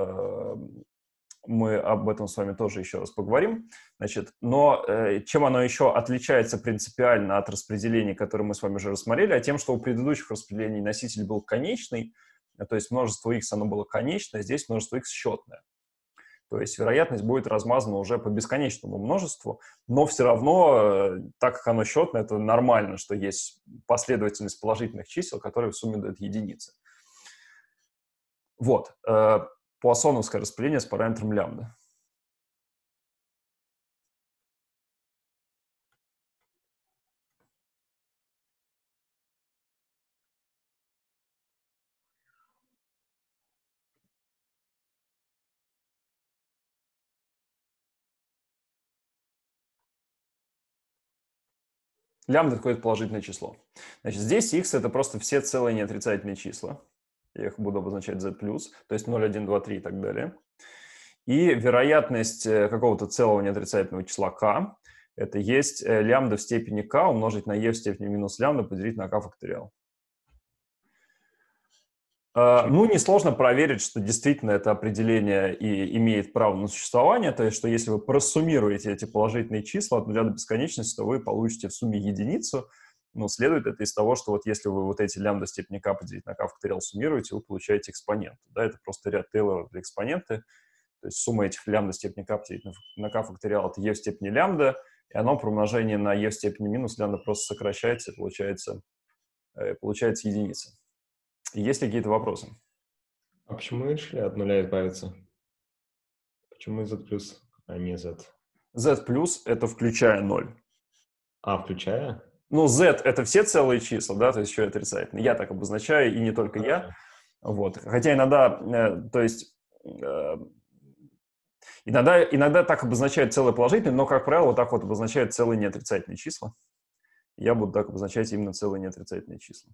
Мы об этом с вами тоже еще раз поговорим. Значит, но э, чем оно еще отличается принципиально от распределений, которые мы с вами уже рассмотрели, а тем, что у предыдущих распределений носитель был конечный, то есть множество x оно было конечное, здесь множество x счетное. То есть вероятность будет размазана уже по бесконечному множеству, но все равно, э, так как оно счетное, это нормально, что есть последовательность положительных чисел, которые в сумме дают единицы. Вот. Э, Пуассоновское распределение с параметром лямбда. Лямбда — это какое-то положительное число. Значит, здесь x — это просто все целые неотрицательные числа. Я их буду обозначать z+, то есть ноль, один, два, три и так далее. И вероятность какого-то целого неотрицательного числа k — это есть лямбда в степени k умножить на e в степени минус лямбда поделить на k факториал. Ну, несложно проверить, что действительно это определение и имеет право на существование, то есть, что если вы просуммируете эти положительные числа от нуля до бесконечности, то вы получите в сумме единицу. Ну, следует это из того, что вот если вы вот эти лямбда степени k поделить на k факториал суммируете, вы получаете экспонент. Да, это просто ряд Тейлора для экспоненты. То есть сумма этих лямбда степени k поделить на k факториал — это e в степени лямбда, и оно при умножении на e в степени минус лямбда просто сокращается, и получается, получается единица. Есть ли какие-то вопросы? А почему мы решили от нуля избавиться? Почему z плюс, а не z? Z плюс — это включая ноль. А, включая? Ну, z — это все целые числа, да, то есть еще отрицательные. Я так обозначаю, и не только я. Вот. Хотя иногда, э, то есть, э, иногда, иногда так обозначают целые положительные, но, как правило, вот так вот обозначают целые неотрицательные числа. Я буду так обозначать именно целые неотрицательные числа.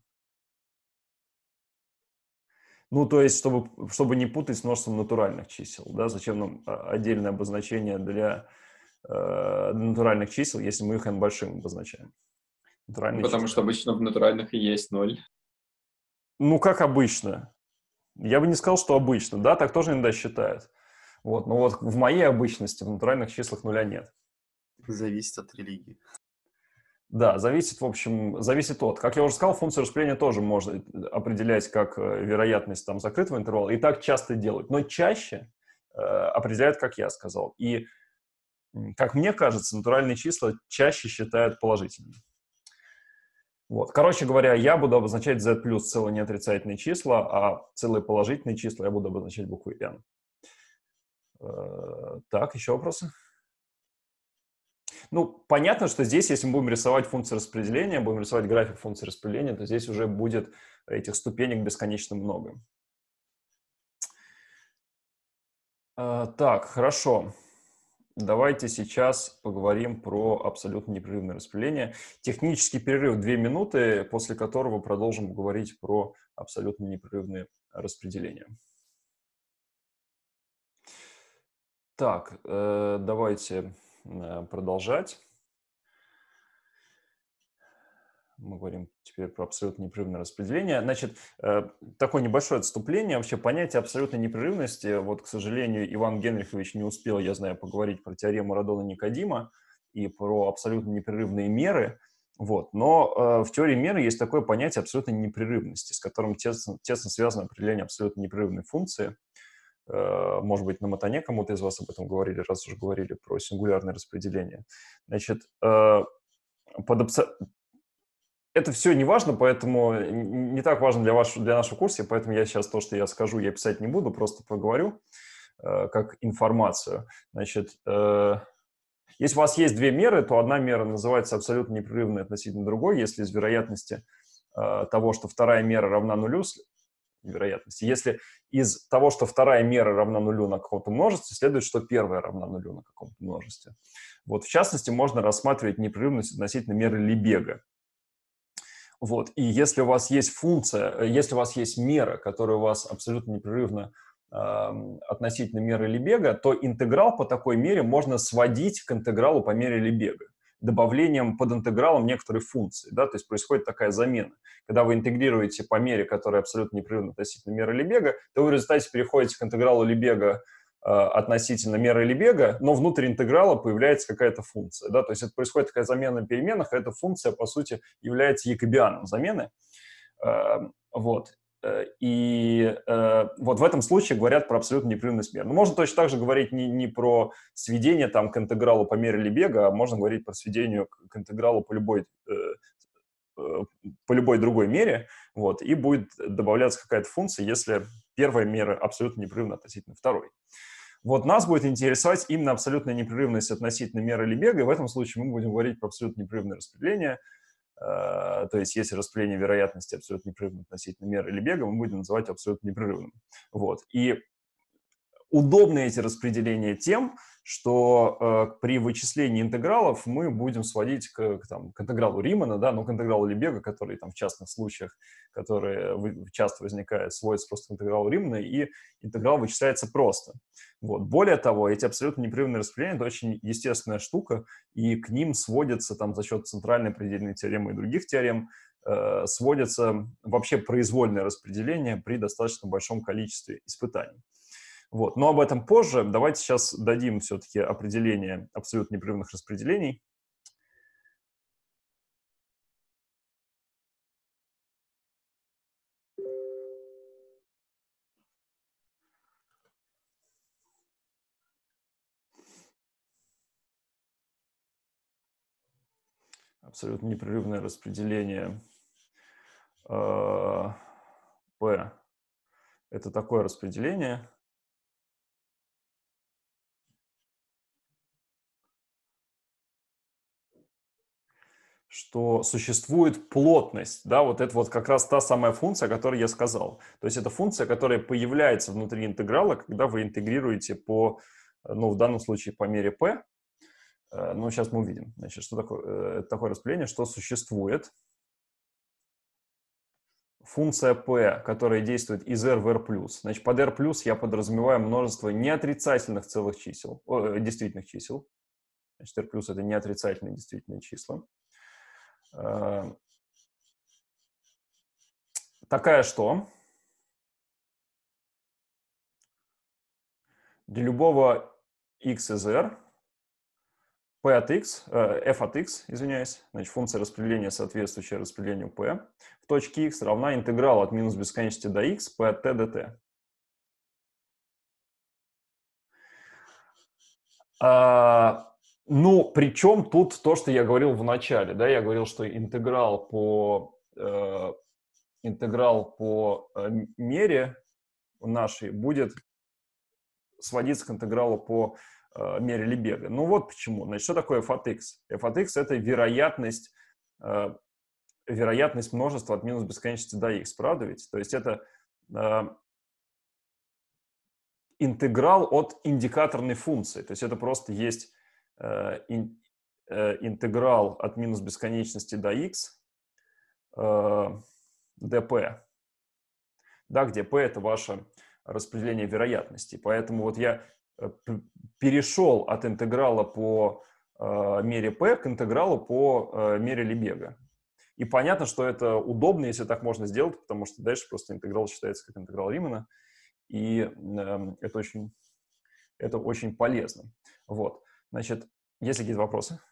Ну, то есть, чтобы, чтобы не путать с множеством натуральных чисел, да, зачем нам отдельное обозначение для э, натуральных чисел, если мы их n большим обозначаем? Потому числа. Что обычно в натуральных и есть ноль. Ну, как обычно. Я бы не сказал, что обычно. Да, так тоже иногда считают. Вот. Но вот в моей обычности в натуральных числах нуля нет. Зависит от религии. Да, зависит, в общем, зависит от. Как я уже сказал, функцию распределения тоже можно определять как вероятность там, закрытого интервала, и так часто делают. Но чаще э, определяют, как я сказал. И, как мне кажется, натуральные числа чаще считают положительными. Вот. Короче говоря, я буду обозначать z плюс целые неотрицательные числа, а целые положительные числа я буду обозначать буквой n. Э, так, еще вопросы? Ну, понятно, что здесь, если мы будем рисовать функции распределения, будем рисовать график функции распределения, то здесь уже будет этих ступенек бесконечно много. А, так, хорошо. Давайте сейчас поговорим про абсолютно непрерывное распределение. Технический перерыв две минуты, после которого продолжим говорить про абсолютно непрерывное распределение. Так, э, давайте продолжать. Мы говорим теперь про абсолютно непрерывное распределение. Значит, такое небольшое отступление. Вообще понятие абсолютной непрерывности, вот, к сожалению, Иван Генрихович не успел, я знаю, поговорить про теорему Радона-Никодима и про абсолютно непрерывные меры. Вот. Но в теории меры есть такое понятие абсолютной непрерывности, с которым тесно, тесно связано определение абсолютно непрерывной функции. Может быть, на матане кому-то из вас об этом говорили, раз уже говорили про сингулярное распределение. Значит, под абсо... это все не важно, поэтому не так важно для, вашего, для нашего курса, поэтому я сейчас то, что я скажу, я писать не буду, просто поговорю как информацию. Значит, если у вас есть две меры, то одна мера называется абсолютно непрерывной относительно другой, если из вероятности того, что вторая мера равна нулю, вероятности. Если из того, что вторая мера равна нулю на каком-то множестве, следует, что первая равна нулю на каком-то множестве. Вот, в частности, можно рассматривать непрерывность относительно меры Лебега. Вот, и если у вас есть функция, если у вас есть мера, которая у вас абсолютно непрерывна э, относительно меры Лебега, то интеграл по такой мере можно сводить к интегралу по мере Лебега добавлением под интегралом некоторой функции, да, то есть происходит такая замена. Когда вы интегрируете по мере, которая абсолютно непрерывна относительно меры Лебега, то вы в результате переходите к интегралу Лебега э, относительно меры Лебега, но внутрь интеграла появляется какая-то функция, да, то есть это происходит такая замена на переменных, а эта функция, по сути, является якобианом замены. Э, вот. И э, вот в этом случае говорят про абсолютно непрерывность мер. Но можно точно так же говорить не, не про сведение там, к интегралу по мере Лебега, а можно говорить про сведение к, к интегралу по любой, э, э, по любой другой мере, вот, и будет добавляться какая-то функция, если первая мера абсолютно непрерывна относительно второй. Вот нас будет интересовать именно абсолютная непрерывность относительно меры Лебега, и в этом случае мы будем говорить про абсолютно непрерывное распределение. То есть если распределение вероятности абсолютно непрерывно относительно меры Лебега, мы будем называть абсолютно непрерывным. Вот. И удобны эти распределения тем, что э, при вычислении интегралов мы будем сводить к, к, там, к интегралу Римана, да, но к интегралу Лебега, который там, в частных случаях, которые вы, часто возникают, сводится просто к интегралу Римана, и интеграл вычисляется просто. Вот. Более того, эти абсолютно непрерывные распределения – это очень естественная штука, и к ним сводятся там, за счет центральной предельной теоремы и других теорем, э, сводятся вообще произвольное распределение при достаточно большом количестве испытаний. Вот. Но об этом позже. Давайте сейчас дадим все-таки определение абсолютно непрерывных распределений. Абсолютно непрерывное распределение э, P. Это такое распределение, что существует плотность, да, вот это вот как раз та самая функция, о которой я сказал. То есть это функция, которая появляется внутри интеграла, когда вы интегрируете по, ну, в данном случае по мере p. Ну, сейчас мы увидим, значит, что такое, это такое распределение, что существует функция p, которая действует из r в r+. Значит, под r+, я подразумеваю множество неотрицательных целых чисел, о, действительных чисел. Значит, r+ — это неотрицательные действительные числа. Такая что? для любого x из r, p от x, э, f от x, извиняюсь, значит, функция распределения, соответствующая распределению p, в точке x равна интегралу от минус бесконечности до x, p от t dt. А, ну, причем тут то, что я говорил в начале, да, я говорил, что интеграл по, э, интеграл по э, мере нашей будет сводиться к интегралу по э, мере Лебега. Ну вот почему. Значит, что такое f от x? F от x — это вероятность, э, вероятность множества от минус бесконечности до x, правда ведь? То есть это э, интеграл от индикаторной функции. То есть это просто есть э, ин, э, интеграл от минус бесконечности до x э, dp, да, где p — это ваше распределение вероятности. Поэтому вот я перешел от интеграла по э, мере p к интегралу по э, мере Лебега. И понятно, что это удобно, если так можно сделать, потому что дальше просто интеграл считается как интеграл Римана, и э, это, очень, это очень полезно. Вот. Значит, есть ли какие-то вопросы?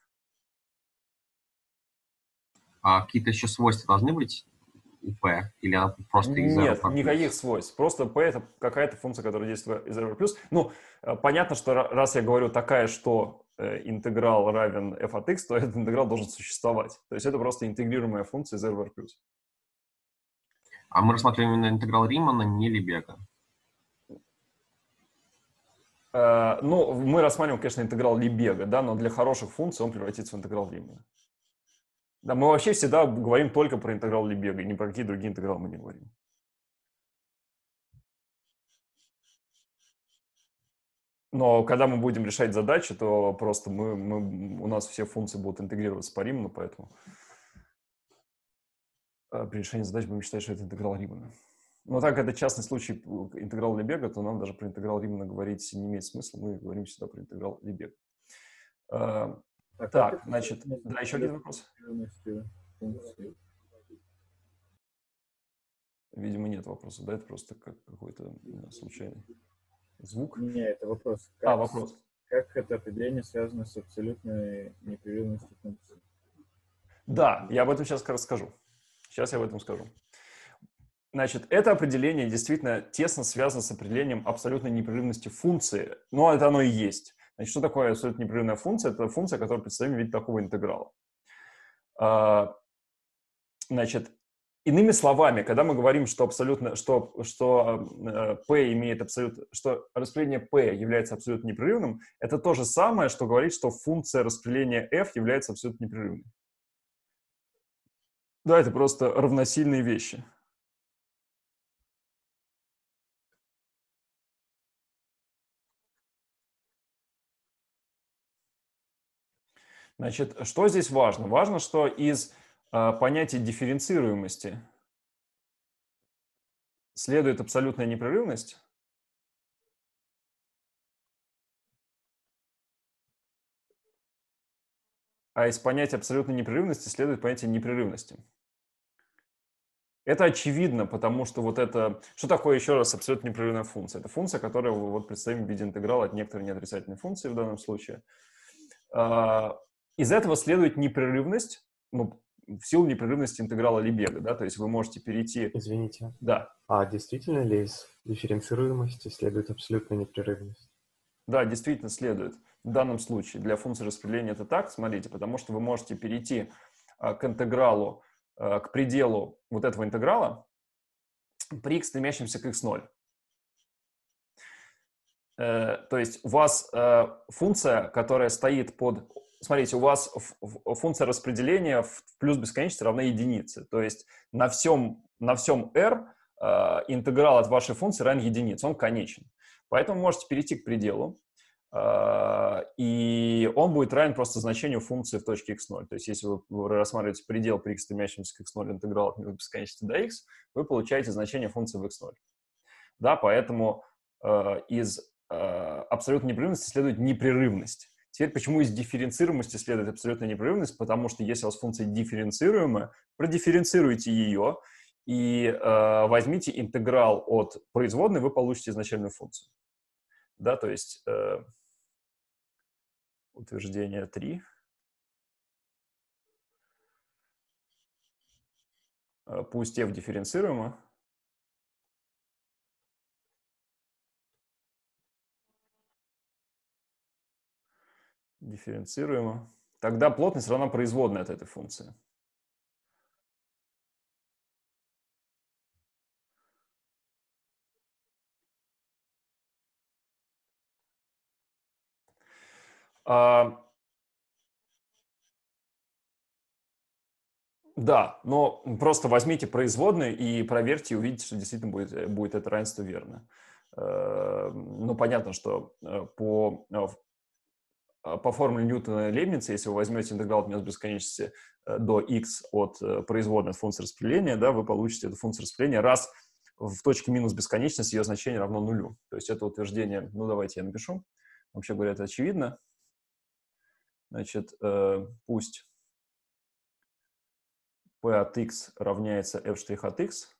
А какие-то еще свойства должны быть у P? Или она просто из Нет, R+? никаких свойств. Просто P — это какая-то функция, которая действует из R+. Ну, понятно, что раз я говорю такая, что э, интеграл равен f от x, то этот интеграл должен существовать. То есть это просто интегрируемая функция из R+. А мы рассматриваем именно интеграл Римана, не Лебега. Э, ну, мы рассматриваем, конечно, интеграл Лебега, да, но для хороших функций он превратится в интеграл Римана. Да, мы вообще всегда говорим только про интеграл Лебега, ни про какие другие интегралы мы не говорим. Но когда мы будем решать задачи, то просто мы, мы, у нас все функции будут интегрироваться по Риману, поэтому при решении задач будем считать, что это интеграл Римана. Но так как это частный случай интеграла Лебега, то нам даже про интеграл Римана говорить не имеет смысла, мы говорим всегда про интеграл Лебега. А так, значит, да, еще какие-то вопросы? Видимо, нет вопросов, да, это просто как какой-то случайный звук. Не, это вопрос. Как, а, вопрос. Как это определение связано с абсолютной непрерывностью функции? Да, я об этом сейчас расскажу. Сейчас я об этом скажу. Значит, это определение действительно тесно связано с определением абсолютной непрерывности функции, но это оно и есть. Значит, что такое абсолютно непрерывная функция? Это функция, которая представим в виде такого интеграла. Значит, иными словами, когда мы говорим, что абсолютно, что, что p имеет абсолютно, что распределение p является абсолютно непрерывным, это то же самое, что говорит, что функция распределения f является абсолютно непрерывной. Да, это просто равносильные вещи. Значит, что здесь важно? Важно, что из э, понятия дифференцируемости следует абсолютная непрерывность, а из понятия абсолютной непрерывности следует понятие непрерывности. Это очевидно, потому что вот это... Что такое, еще раз, абсолютно непрерывная функция? Это функция, которую вы вот представим в виде интеграла от некоторой неотрицательной функции в данном случае. Из этого следует непрерывность, ну, в силу непрерывности интеграла Лебега, да, то есть вы можете перейти... Извините. Да. А действительно ли из дифференцируемости следует абсолютная непрерывность? Да, действительно следует. В данном случае для функции распределения это так, смотрите, потому что вы можете перейти а, к интегралу, а, к пределу вот этого интеграла при x, стремящемся к икс ноль. Э, то есть у вас э, функция, которая стоит под... Смотрите, у вас функция распределения в плюс бесконечности равна единице. То есть на всем, на всем r э, интеграл от вашей функции равен единице, он конечен. Поэтому можете перейти к пределу, э, и он будет равен просто значению функции в точке икс ноль. То есть если вы, вы рассматриваете предел при x, стремящемся к икс ноль, интеграл от бесконечности до x, вы получаете значение функции в икс ноль. Да, поэтому э, из э, абсолютной непрерывности следует непрерывность. Теперь, почему из дифференцируемости следует абсолютная непрерывность? Потому что если у вас функция дифференцируемая, продифференцируйте ее и э, возьмите интеграл от производной, вы получите изначальную функцию. Да, то есть э, утверждение три. Э, пусть f дифференцируемо. Дифференцируемо. Тогда плотность равна производной от этой функции. А, да, но просто возьмите производные и проверьте, и увидите, что действительно будет, будет это равенство верно. Э, ну, понятно, что э, по, э, по формуле Ньютона-Лейбница, если вы возьмете интеграл от минус бесконечности э, до x от э, производной от функции распределения, да, вы получите эту функцию распределения раз в точке минус бесконечности ее значение равно нулю. То есть это утверждение, ну, давайте я напишу. Вообще говоря, это очевидно. Значит, э, пусть p от x равняется f' от x,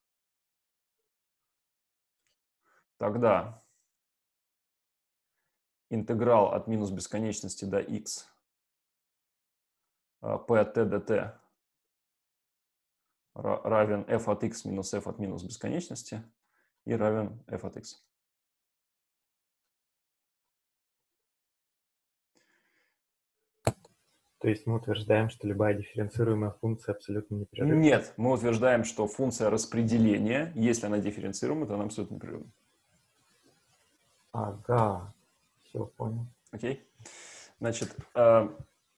тогда интеграл от минус бесконечности до x p от t dt равен f от x минус f от минус бесконечности и равен f от x. То есть мы утверждаем, что любая дифференцируемая функция абсолютно непрерывна? Нет, мы утверждаем, что функция распределения, если она дифференцируема, то она абсолютно непрерывна. Ага, все понял. Окей. Значит, э,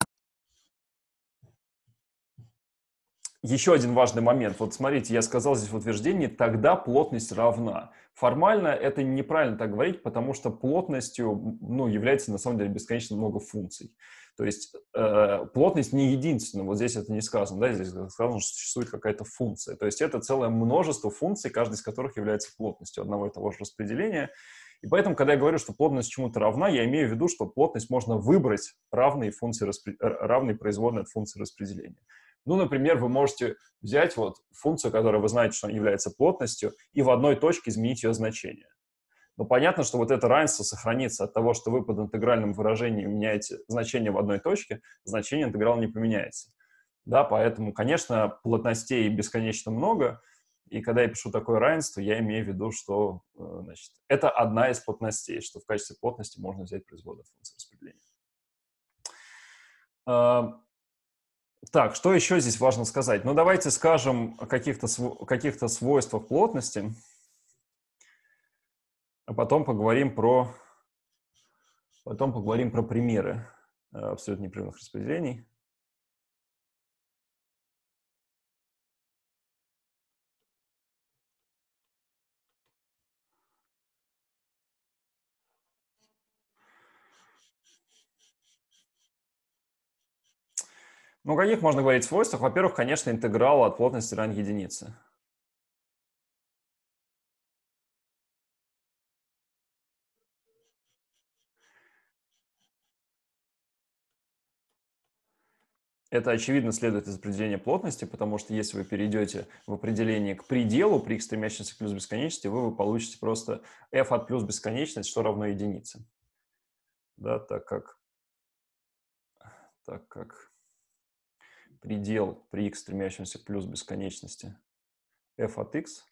еще один важный момент. Вот смотрите, я сказал здесь в утверждении, тогда плотность равна. Формально это неправильно так говорить, потому что плотностью, ну, является на самом деле бесконечно много функций. То есть э, плотность не единственная, вот здесь это не сказано, да, здесь сказано, что существует какая-то функция. То есть это целое множество функций, каждая из которых является плотностью одного и того же распределения. И поэтому, когда я говорю, что плотность чему-то равна, я имею в виду, что плотность можно выбрать равные, функции распри... равные производные от функции распределения. Ну, например, вы можете взять вот функцию, которая вы знаете, что она является плотностью, и в одной точке изменить ее значение. Но понятно, что вот это равенство сохранится от того, что вы под интегральным выражением меняете значение в одной точке, значение интеграла не поменяется. Да, поэтому, конечно, плотностей бесконечно много, и когда я пишу такое равенство, я имею в виду, что значит, это одна из плотностей, что в качестве плотности можно взять производную функцию распределения. Так, что еще здесь важно сказать? Ну, давайте скажем о каких-то св... каких-то свойствах плотности, а потом поговорим про, потом поговорим про примеры абсолютно непрерывных распределений. Ну, о каких можно говорить свойствах? Во-первых, конечно, интеграл от плотности равен единице. Это, очевидно, следует из определения плотности, потому что если вы перейдете в определение к пределу при x стремящемся к плюс бесконечности, вы, вы получите просто f от плюс бесконечности, что равно единице. Да, так как, так как предел при x стремящемся к плюс бесконечности f от x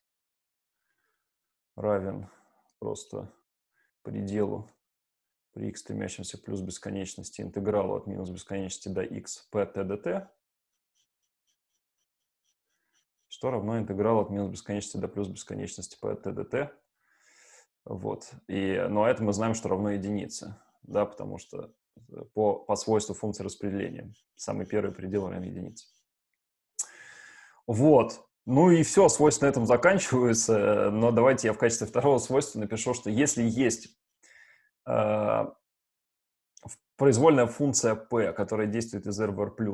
равен просто пределу при x стремящемся к плюс бесконечности интегралу от минус бесконечности до x p t dt, что равно интегралу от минус бесконечности до плюс бесконечности p t dt. Вот. И, но это мы знаем, что равно единице, да, потому что по, по свойству функции распределения самый первый предел равен единице. Вот. Ну и все, свойства на этом заканчиваются, но давайте я в качестве второго свойства напишу, что если есть э, произвольная функция p, которая действует из r в r+,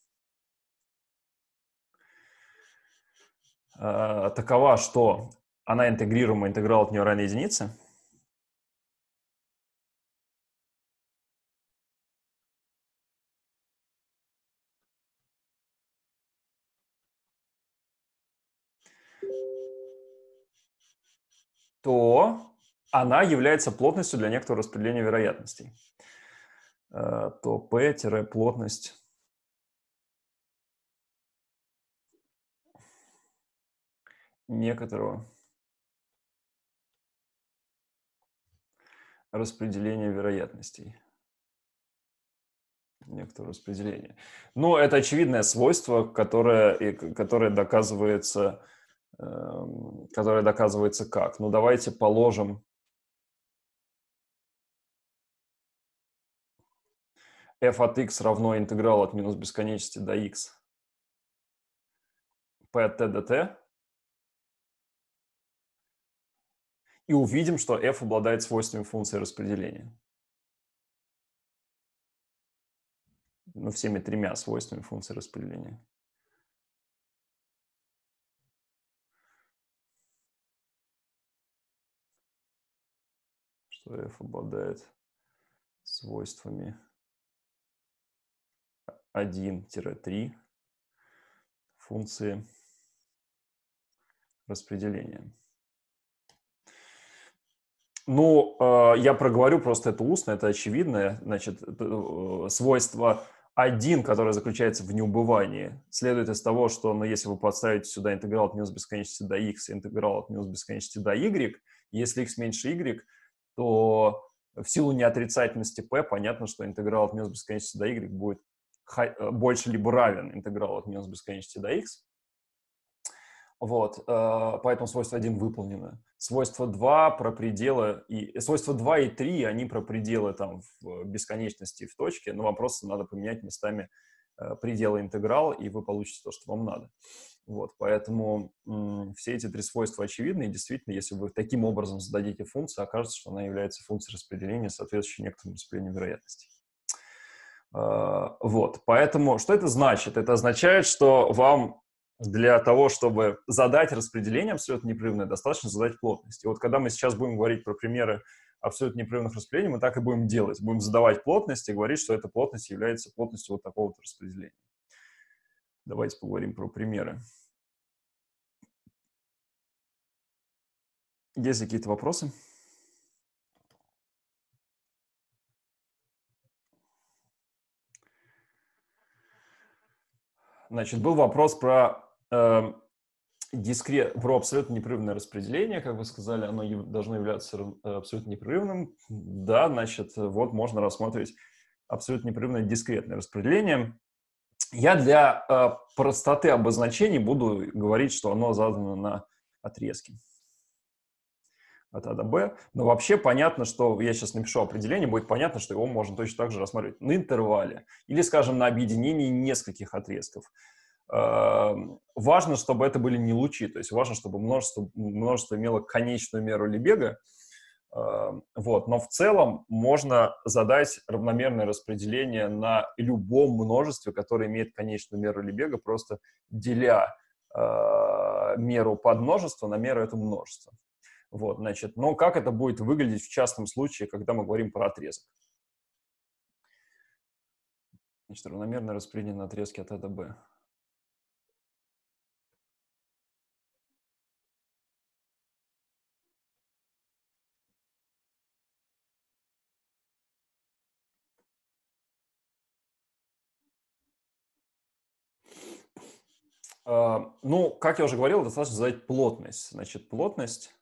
э, такова, что она интегрируема, интеграл от нее равен единице, то она является плотностью для некоторого распределения вероятностей, то P-плотность некоторого распределения вероятностей. Некоторое распределение. Но это очевидное свойство, которое, которое доказывается, которое доказывается как? Ну, давайте положим f от x равно интеграл от минус бесконечности до x p от t до t. И увидим, что f обладает свойствами функции распределения. Ну, всеми тремя свойствами функции распределения. Что f обладает свойствами один-три функции распределения. Ну, э, я проговорю просто это устно, это очевидно. Значит, э, свойство один, которое заключается в неубывании, следует из того, что, ну, если вы подставите сюда интеграл от минус бесконечности до x и интеграл от минус бесконечности до y, если x меньше y, то в силу неотрицательности p понятно, что интеграл от минус бесконечности до y будет больше либо равен интегралу от минус бесконечности до x. Вот, поэтому свойство один выполнено. Свойство два про пределы, и свойства два и три, они про пределы там в бесконечности в точке, но вам просто надо поменять местами пределы интеграла, и вы получите то, что вам надо. Вот, поэтому м, все эти три свойства очевидны, и действительно, если вы таким образом зададите функцию, окажется, что она является функцией распределения, соответствующей некоторому распределению вероятностей. Uh, вот, поэтому что это значит? Это означает, что вам для того, чтобы задать распределение абсолютно непрерывное, достаточно задать плотность. И вот когда мы сейчас будем говорить про примеры абсолютно непрерывных распределений, мы так и будем делать. Будем задавать плотность и говорить, что эта плотность является плотностью вот такого-то распределения. Давайте поговорим про примеры. Есть какие-то вопросы? Значит, был вопрос про, э, дискрет, про абсолютно непрерывное распределение, как вы сказали, оно яв, должно являться абсолютно непрерывным. Да, значит, вот можно рассмотреть абсолютно непрерывное дискретное распределение. Я для э, простоты обозначений буду говорить, что оно задано на отрезке от А до Б. Но вообще понятно, что я сейчас напишу определение, будет понятно, что его можно точно так же рассматривать на интервале или, скажем, на объединении нескольких отрезков. Э, важно, чтобы это были не лучи, то есть важно, чтобы множество, множество имело конечную меру Лебега. Э, вот. Но в целом можно задать равномерное распределение на любом множестве, которое имеет конечную меру Лебега, просто деля э, меру подмножества на меру этого множества. Вот, значит, но как это будет выглядеть в частном случае, когда мы говорим про отрезок? Значит, равномерное распределение на отрезке от А до Б. Uh, ну, как я уже говорил, достаточно задать плотность. Значит, плотность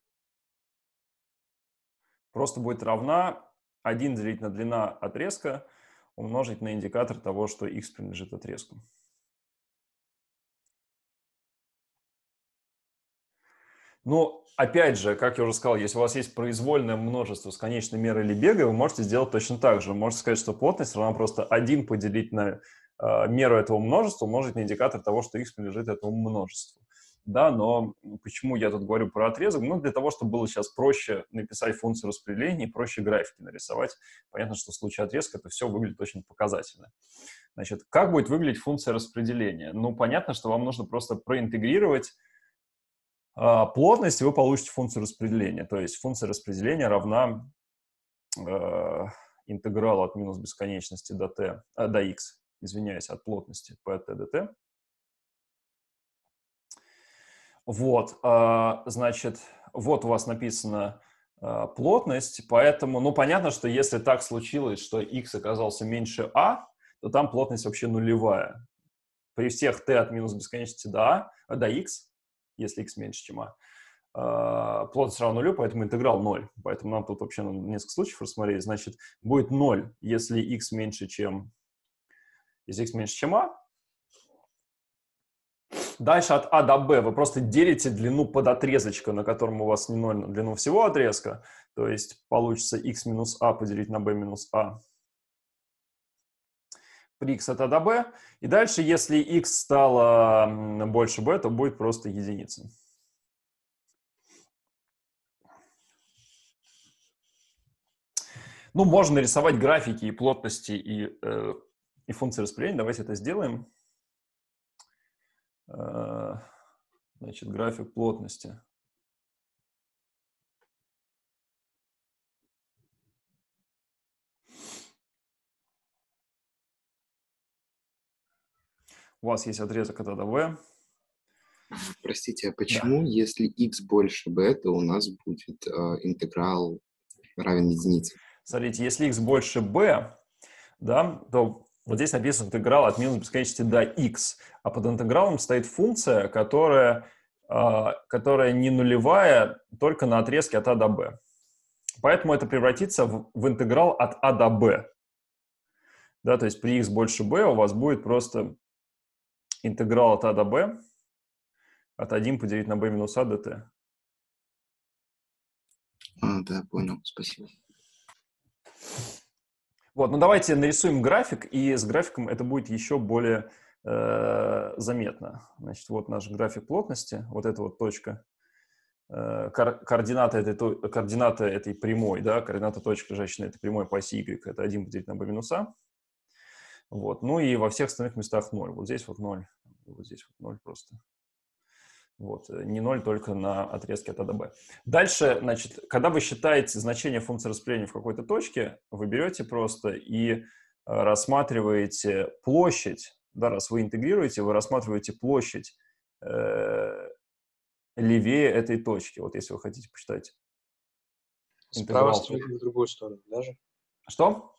просто будет равна один делить на длина отрезка умножить на индикатор того, что x принадлежит отрезку. Но, опять же, как я уже сказал, если у вас есть произвольное множество с конечной мерой Лебега, вы можете сделать точно так же. Вы можете сказать, что плотность равна просто один поделить на э, меру этого множества, умножить на индикатор того, что x принадлежит этому множеству. Да, но почему я тут говорю про отрезок? Ну, для того, чтобы было сейчас проще написать функцию распределения и проще графики нарисовать. Понятно, что в случае отрезка это все выглядит очень показательно. Значит, как будет выглядеть функция распределения? Ну, понятно, что вам нужно просто проинтегрировать э, плотность, и вы получите функцию распределения. То есть функция распределения равна э, интегралу от минус бесконечности до, t, э, до x, извиняюсь, от плотности p от t до t. Вот, значит, вот у вас написано плотность, поэтому, ну, понятно, что если так случилось, что x оказался меньше a, то там плотность вообще нулевая. При всех t от минус бесконечности до a, до x, если x меньше, чем a, плотность равна нулю, поэтому интеграл ноль. Поэтому нам тут вообще надо несколько случаев рассмотреть. Значит, будет ноль, если x меньше, чем, если x меньше, чем a. Дальше от a до b вы просто делите длину подотрезочка, на котором у вас не ноль, но длину всего отрезка. То есть получится x минус a поделить на b минус a при x от a до b. И дальше, если x стало больше b, то будет просто единица. Ну, можно нарисовать графики и плотности, и, э, и функции распределения. Давайте это сделаем. Значит, график плотности. У вас есть отрезок от a до b. Простите, а почему, да. если x больше b, то у нас будет э, интеграл равен единице? Смотрите, если x больше b, да, то вот здесь написан интеграл от минус бесконечности до x, а под интегралом стоит функция, которая, э, которая не нулевая, только на отрезке от a до b. Поэтому это превратится в, в интеграл от a до b. Да, то есть при x больше b у вас будет просто интеграл от a до b от один поделить на b минус a до t. А, да, понял, спасибо. Вот, ну давайте нарисуем график, и с графиком это будет еще более э, заметно. Значит, вот наш график плотности, вот эта вот точка, э, кор, координата, этой, координата этой прямой, да, координата точки, лежащей на этой прямой по оси y, это один поделить на b минус a. Вот, ну и во всех остальных местах ноль. Вот здесь вот ноль, вот здесь вот ноль просто. Вот, не ноль только на отрезке от a до b. Дальше, значит, когда вы считаете значение функции распределения в какой-то точке, вы берете просто и рассматриваете площадь, да, раз вы интегрируете, вы рассматриваете площадь э, левее этой точки. Вот если вы хотите посчитать Справа интеграл. стрелка в другую сторону, даже? Что?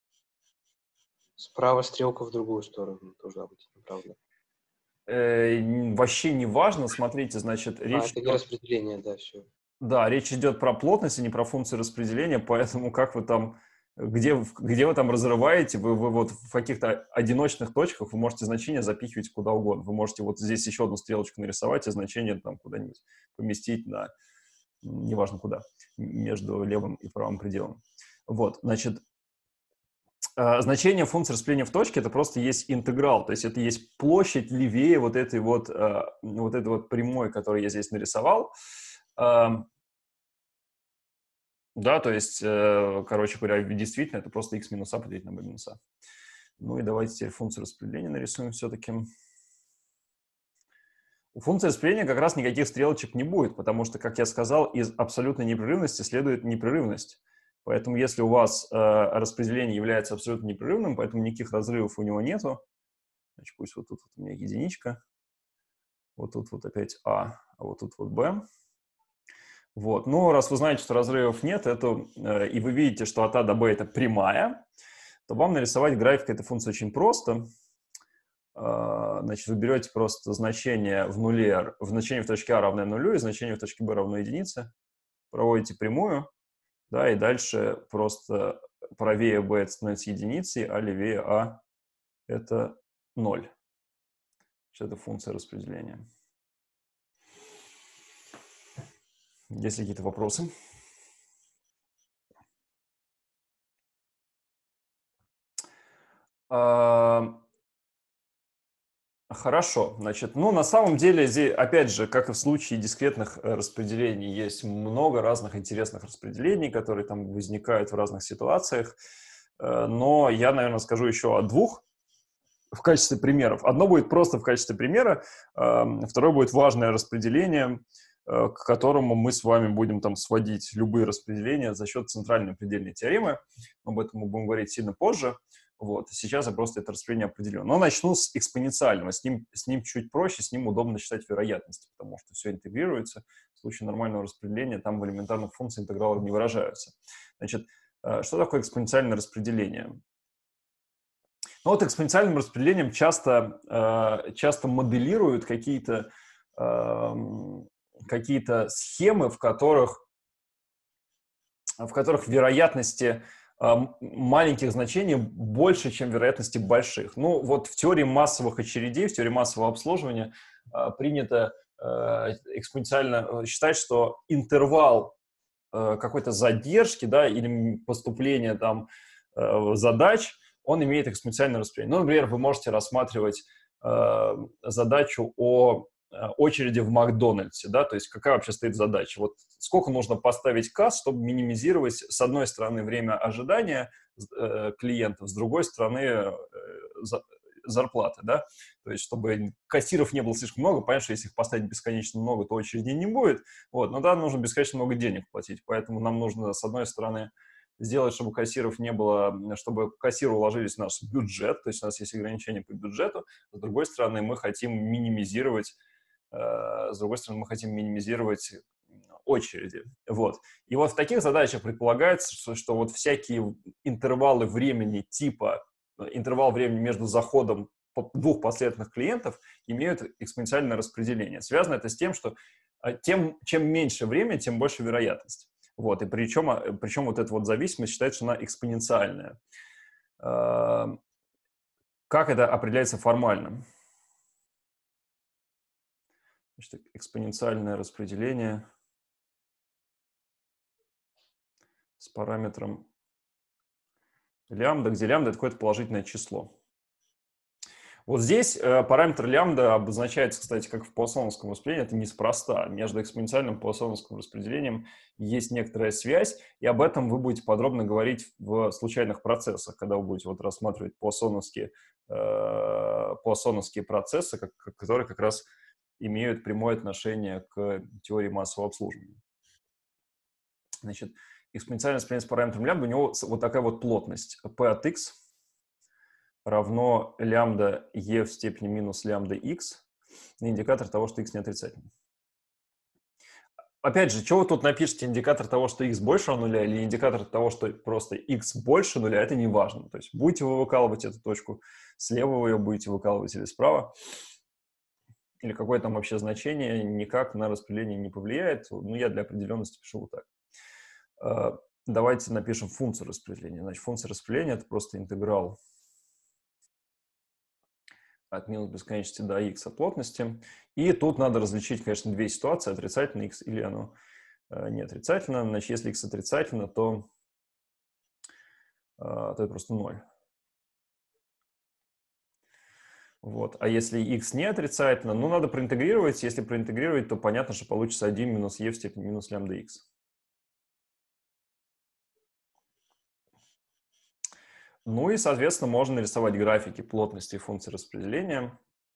Справа стрелка в другую сторону должна быть, правда? Э, вообще не важно, смотрите, значит, речь... А, это не распределение, да, все. Да, речь идет про плотность, а не про функцию распределения, поэтому как вы там, где, где вы там разрываете, вы, вы вот в каких-то одиночных точках вы можете значение запихивать куда угодно. Вы можете вот здесь еще одну стрелочку нарисовать и значение там куда-нибудь поместить на, неважно куда, между левым и правым пределом. Вот, значит, значение функции распределения в точке — это просто есть интеграл, то есть это есть площадь левее вот этой вот, вот этой вот прямой, которую я здесь нарисовал. Да, то есть, короче говоря, действительно это просто x минус a поделить на b минус a. Ну и давайте теперь функцию распределения нарисуем все-таки. У функции распределения как раз никаких стрелочек не будет, потому что, как я сказал, из абсолютной непрерывности следует непрерывность. Поэтому если у вас э, распределение является абсолютно непрерывным, поэтому никаких разрывов у него нету, значит, пусть вот тут вот у меня единичка, вот тут вот опять а, а вот тут вот b. Вот. Но раз вы знаете, что разрывов нет, это, э, и вы видите, что от a до b это прямая, то вам нарисовать график этой функции очень просто. Э, значит, вы берете просто значение в нуле, в значение в точке a равное нулю и значение в точке b равно единице, проводите прямую. Да, и дальше просто правее b это становится единицей, а левее a это ноль. Это функция распределения. Есть ли какие-то вопросы? А... Хорошо, значит, ну, на самом деле, здесь, опять же, как и в случае дискретных распределений, есть много разных интересных распределений, которые там возникают в разных ситуациях, но я, наверное, скажу еще о двух в качестве примеров. Одно будет просто в качестве примера, второе будет важное распределение, к которому мы с вами будем там сводить любые распределения за счет центральной предельной теоремы. Об этом мы будем говорить сильно позже. Вот. Сейчас я просто это распределение определю. Но начну с экспоненциального. С ним, с ним чуть проще, с ним удобно считать вероятности, потому что все интегрируется. В случае нормального распределения там в элементарных функциях интегралов не выражаются. Значит, что такое экспоненциальное распределение? Ну вот экспоненциальным распределением часто, часто моделируют какие-то какие-то схемы, в которых, в которых вероятности маленьких значений больше, чем вероятности больших. Ну, вот в теории массовых очередей, в теории массового обслуживания принято экспоненциально считать, что интервал какой-то задержки, да, или поступления там задач, он имеет экспоненциальное распределение. Ну, например, вы можете рассматривать задачу о очереди в Макдональдсе, да, то есть какая вообще стоит задача. Вот сколько нужно поставить касс, чтобы минимизировать, с одной стороны, время ожидания э, клиентов, с другой стороны, э, за, зарплаты, да, то есть чтобы кассиров не было слишком много. Понятно, что если их поставить бесконечно много, то очереди не будет, вот, но да, нужно бесконечно много денег платить, поэтому нам нужно, с одной стороны, сделать, чтобы кассиров не было, чтобы кассиры уложились в наш бюджет, то есть у нас есть ограничения по бюджету, с другой стороны, мы хотим минимизировать С другой стороны, мы хотим минимизировать очереди. Вот. И вот в таких задачах предполагается, что, что вот всякие интервалы времени типа, интервал времени между заходом двух последовательных клиентов имеют экспоненциальное распределение. Связано это с тем, что тем, чем меньше время, тем больше вероятность. Вот. И причем, причем вот эта вот зависимость считается, что она экспоненциальная. Как это определяется формально? Значит, экспоненциальное распределение с параметром лямбда, где лямбда — это какое-то положительное число. Вот здесь э, параметр лямбда обозначается, кстати, как в поассоновском распределении, это неспроста. Между экспоненциальным и поассоновским распределением есть некоторая связь, и об этом вы будете подробно говорить в случайных процессах, когда вы будете вот рассматривать поассоновские, э, поассоновские процессы, как, которые как раз имеют прямое отношение к теории массового обслуживания. Значит, экспоненциальное распределение с параметром лямбда, у него вот такая вот плотность. P от x равно лямбда e в степени минус лямбда x, индикатор того, что x не отрицательный. Опять же, что вы тут напишете, индикатор того, что x больше нуля, или индикатор того, что просто x больше нуля, это не важно. То есть будете вы выкалывать эту точку, слева вы ее будете выкалывать или справа, или какое там вообще значение, никак на распределение не повлияет. Ну, я для определенности пишу вот так. Давайте напишем функцию распределения. Значит, функция распределения — это просто интеграл от минус бесконечности до x от плотности. И тут надо различить, конечно, две ситуации: отрицательно x или оно не отрицательно. Значит, если x отрицательно, то, то это просто ноль. Вот. А если x не отрицательно, ну, надо проинтегрировать. Если проинтегрировать, то понятно, что получится один минус e в степени минус лямбда x. Ну и, соответственно, можно нарисовать графики плотности функции распределения.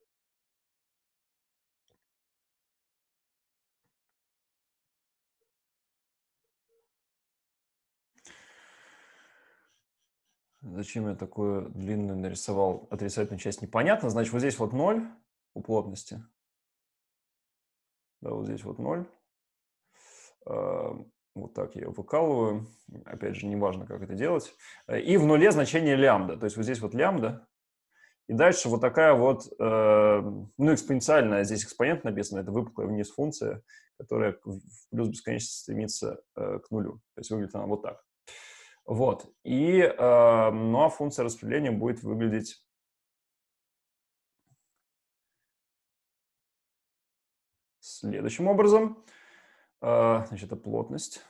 Зачем я такую длинную нарисовал отрицательную часть, непонятно. Значит, вот здесь вот ноль у плотности. Да, вот здесь вот ноль. Вот так я ее выкалываю. Опять же, неважно, как это делать. И в нуле значение лямбда. То есть вот здесь вот лямбда. И дальше вот такая вот, ну, экспоненциальная, здесь экспонент написано, это выпуклая вниз функция, которая в плюс бесконечности стремится к нулю. То есть выглядит она вот так. Вот. И, ну, а функция распределения будет выглядеть следующим образом. Значит, это плотность.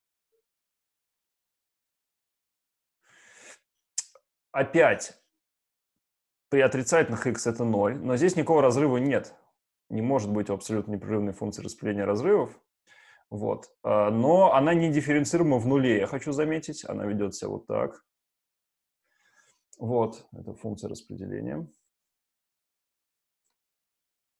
Опять при отрицательных x это ноль, но здесь никакого разрыва нет. Не может быть у абсолютно непрерывной функции распределения разрывов. Вот. Но она не дифференцируема в нуле, я хочу заметить. Она ведет себя вот так. Вот, это функция распределения.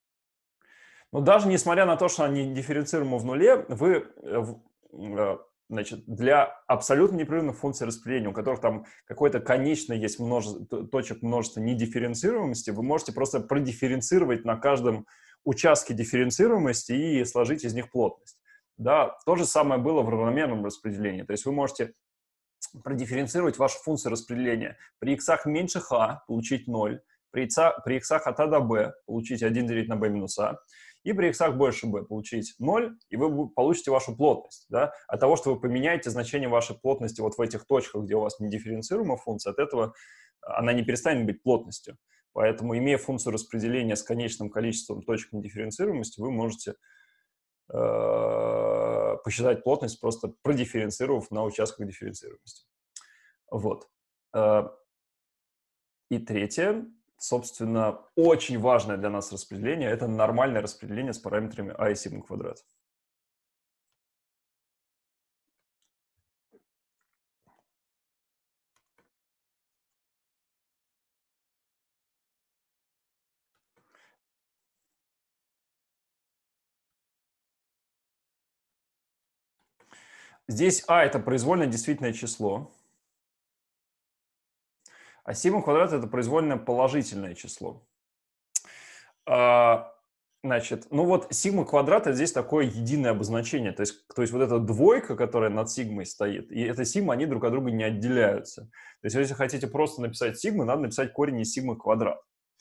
Но даже несмотря на то, что она не дифференцируема в нуле, вы Значит, для абсолютно непрерывных функций распределения, у которых там какое-то конечное есть множество, точек множества недифференцируемости, вы можете просто продифференцировать на каждом участке дифференцируемости и сложить из них плотность. Да, то же самое было в равномерном распределении. То есть вы можете продифференцировать вашу функцию распределения. При х меньше х получить ноль, при х, при х от а до b получить один делить на b минус а, и при х больше b получить ноль, и вы получите вашу плотность. Да? От того, что вы поменяете значение вашей плотности вот в этих точках, где у вас недифференцируемая функция, от этого она не перестанет быть плотностью. Поэтому, имея функцию распределения с конечным количеством точек недифференцируемости, вы можете э, посчитать плотность, просто продифференцировав на участках дифференцируемости. Вот. И третье, собственно, очень важное для нас распределение — это нормальное распределение с параметрами а и сигма квадрат. Здесь а — это произвольное действительное число, а сигма квадрат — это произвольное положительное число. А, значит, ну вот сигма квадрат — это здесь такое единое обозначение. То есть, то есть вот эта двойка, которая над сигмой стоит, и эта сигма, они друг от друга не отделяются. То есть если хотите просто написать сигму, надо написать корень из сигмы квадрат.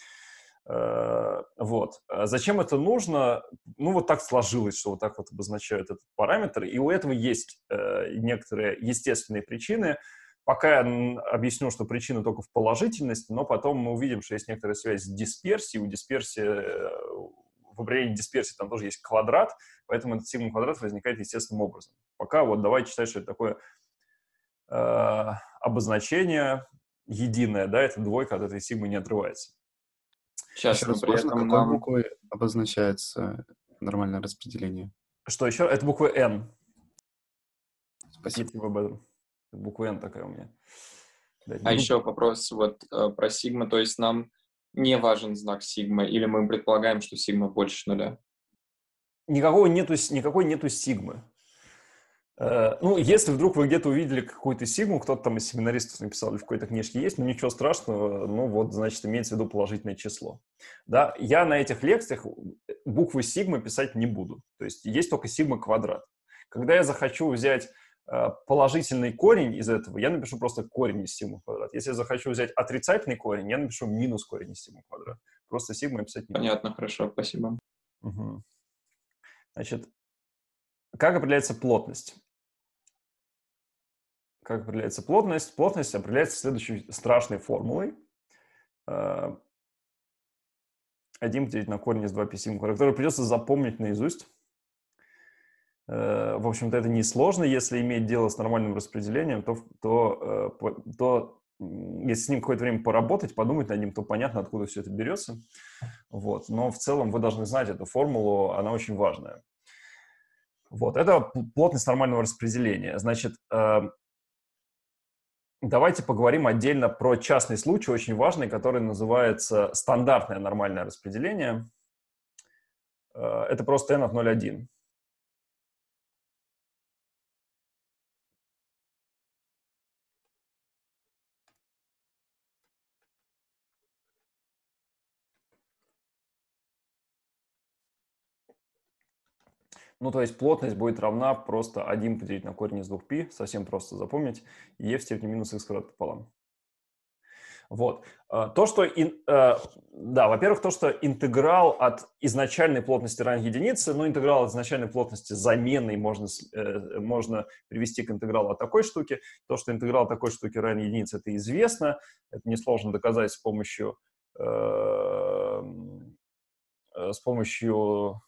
Вот. Зачем это нужно? Ну, вот так сложилось, что вот так вот обозначают этот параметр, и у этого есть некоторые естественные причины. Пока я объясню, что причина только в положительности, но потом мы увидим, что есть некоторая связь с дисперсией. У дисперсии, в определении дисперсии там тоже есть квадрат, поэтому этот сигма квадрат возникает естественным образом. Пока вот давайте считать, что это такое э, обозначение единое, да, эта двойка от этой сигмы не отрывается. Сейчас, но при этом какой нам... буквой обозначается нормальное распределение? Что еще? Это буква N. Спасибо об этом. Буква N такая у меня. Дайте а еще вопрос вот э, про сигма. То есть нам не важен знак сигма, или мы предполагаем, что сигма больше нуля? Никакого нету, никакой нету сигмы. Э, ну, если вдруг вы где-то увидели какую-то сигму, кто-то там из семинаристов написал, или в какой-то книжке есть, ну ничего страшного, ну вот, значит, имеется в виду положительное число. Да? Я на этих лекциях буквы сигма писать не буду. То есть есть только сигма квадрат. Когда я захочу взять положительный корень из этого, я напишу просто корень из сигма квадрат. Если я захочу взять отрицательный корень, я напишу минус корень из сигма квадрат. Просто сигма писать не буду. Понятно, хорошо, спасибо. Угу. Значит, как определяется плотность? Как определяется плотность? Плотность определяется следующей страшной формулой. один поделить на корень из два пи сигма квадрат, которую придется запомнить наизусть. В общем-то, это несложно, если иметь дело с нормальным распределением, то, то, то если с ним какое-то время поработать, подумать над ним, то понятно, откуда все это берется. Вот. Но в целом вы должны знать эту формулу, она очень важная. Вот. Это плотность нормального распределения. Значит, давайте поговорим отдельно про частный случай, очень важный, который называется стандартное нормальное распределение. Это просто n от ноль целых одна десятая. Ну, то есть плотность будет равна просто один поделить на корень из двух пи, совсем просто запомнить, e в степени минус х квадрат пополам. Вот. То, что, да, во-первых, то, что интеграл от изначальной плотности равен единице, ну, интеграл от изначальной плотности заменой можно, можно привести к интегралу от такой штуки. То, что интеграл от такой штуки равен единице, это известно, это несложно доказать с помощью, с помощью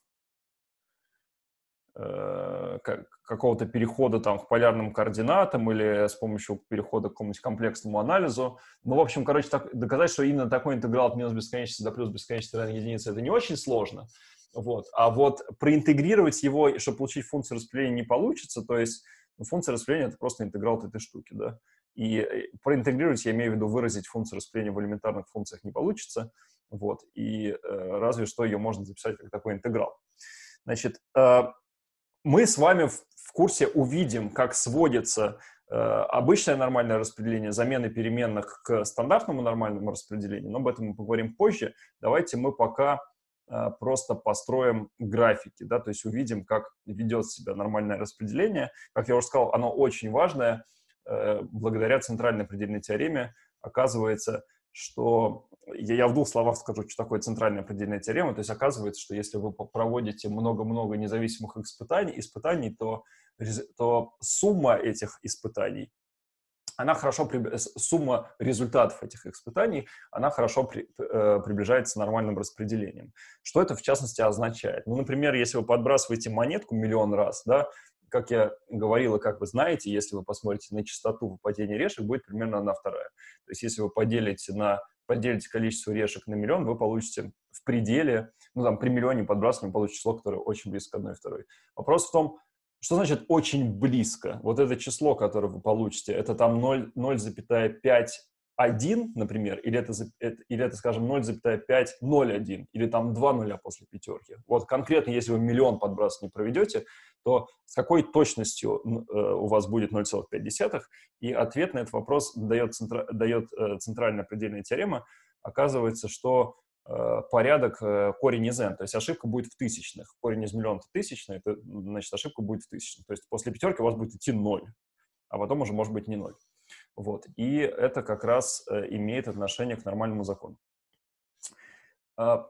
какого-то перехода там к полярным координатам или с помощью перехода к какому-нибудь комплексному анализу. Ну, в общем, короче, так, доказать, что именно такой интеграл от минус бесконечности до плюс бесконечности равен единице, это не очень сложно. Вот. А вот проинтегрировать его, чтобы получить функцию распределения, не получится. То есть ну, функция распределения — это просто интеграл от этой штуки. Да? И проинтегрировать, я имею в виду выразить функцию распределения в элементарных функциях, не получится. Вот. И э, разве что ее можно записать как такой интеграл. Значит, э, мы с вами в, в курсе увидим, как сводится э, обычное нормальное распределение замены переменных к стандартному нормальному распределению, но об этом мы поговорим позже. Давайте мы пока э, просто построим графики, да, то есть увидим, как ведет себя нормальное распределение. Как я уже сказал, оно очень важное. Э, благодаря центральной предельной теореме оказывается, что... Я, я в двух словах скажу, что такое центральная предельная теорема. То есть оказывается, что если вы проводите много-много независимых испытаний, испытаний то, то сумма этих испытаний, она хорошо, сумма результатов этих испытаний, она хорошо при, э, приближается к нормальным распределениям. Что это, в частности, означает? Ну, например, если вы подбрасываете монетку миллион раз, да, как я говорил, и как вы знаете, если вы посмотрите на частоту выпадения решек, будет примерно одна вторая. То есть если вы поделите, на, поделите количество решек на миллион, вы получите в пределе, ну там при миллионе подбрасываем, получите число, которое очень близко к одной второй. Вопрос в том, что значит очень близко? Вот это число, которое вы получите, это там ноль целых пять один, например, или это, или это, скажем, ноль целых пять ноль один, или там два нуля после пятерки. Вот конкретно, если вы миллион подбрасываний проведете, то с какой точностью э, у вас будет ноль целых пять десятых? И ответ на этот вопрос дает, центра, дает э, центральная предельная теорема. Оказывается, что э, порядок э, корень из n, то есть ошибка будет в тысячных. Корень из миллиона — тысячный, это, значит, ошибка будет в тысячных. То есть после пятерки у вас будет идти ноль, а потом уже может быть не ноль. Вот. И это как раз э, имеет отношение к нормальному закону. А,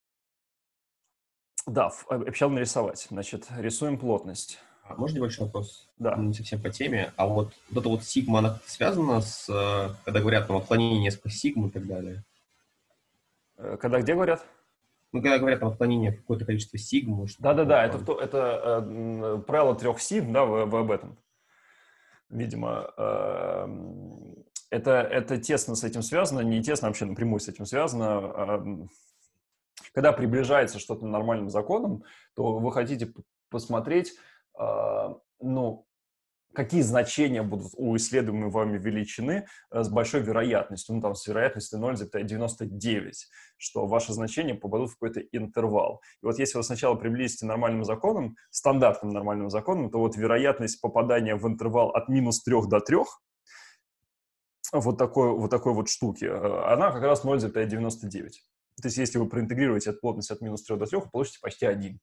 да, обещал нарисовать. Значит, рисуем плотность. А можно небольшой вопрос? Да. Не совсем по теме. А вот, вот эта вот сигма, она связана с, когда говорят там отклонение несколько сигм и так далее? Когда где говорят? Ну, когда говорят там отклонение в какое-то количество сигм. Да-да-да, это, это э, правило трех сигм, да, вы, вы об этом. Видимо, э, это, это тесно с этим связано, не тесно, вообще напрямую с этим связано. Когда приближается что-то нормальным законом, то вы хотите посмотреть, э, ну, какие значения будут у исследуемой вами величины с большой вероятностью, ну, там, с вероятностью ноль целых девяносто девять, что ваши значения попадут в какой-то интервал. И вот если вы сначала приблизите нормальным законом, стандартным нормальным законом, то вот вероятность попадания в интервал от минус трех до трех, вот такой вот, такой вот штуки, она как раз ноль целых девяносто девять. То есть если вы проинтегрируете эту плотность от минус трех до трех, вы получите почти один.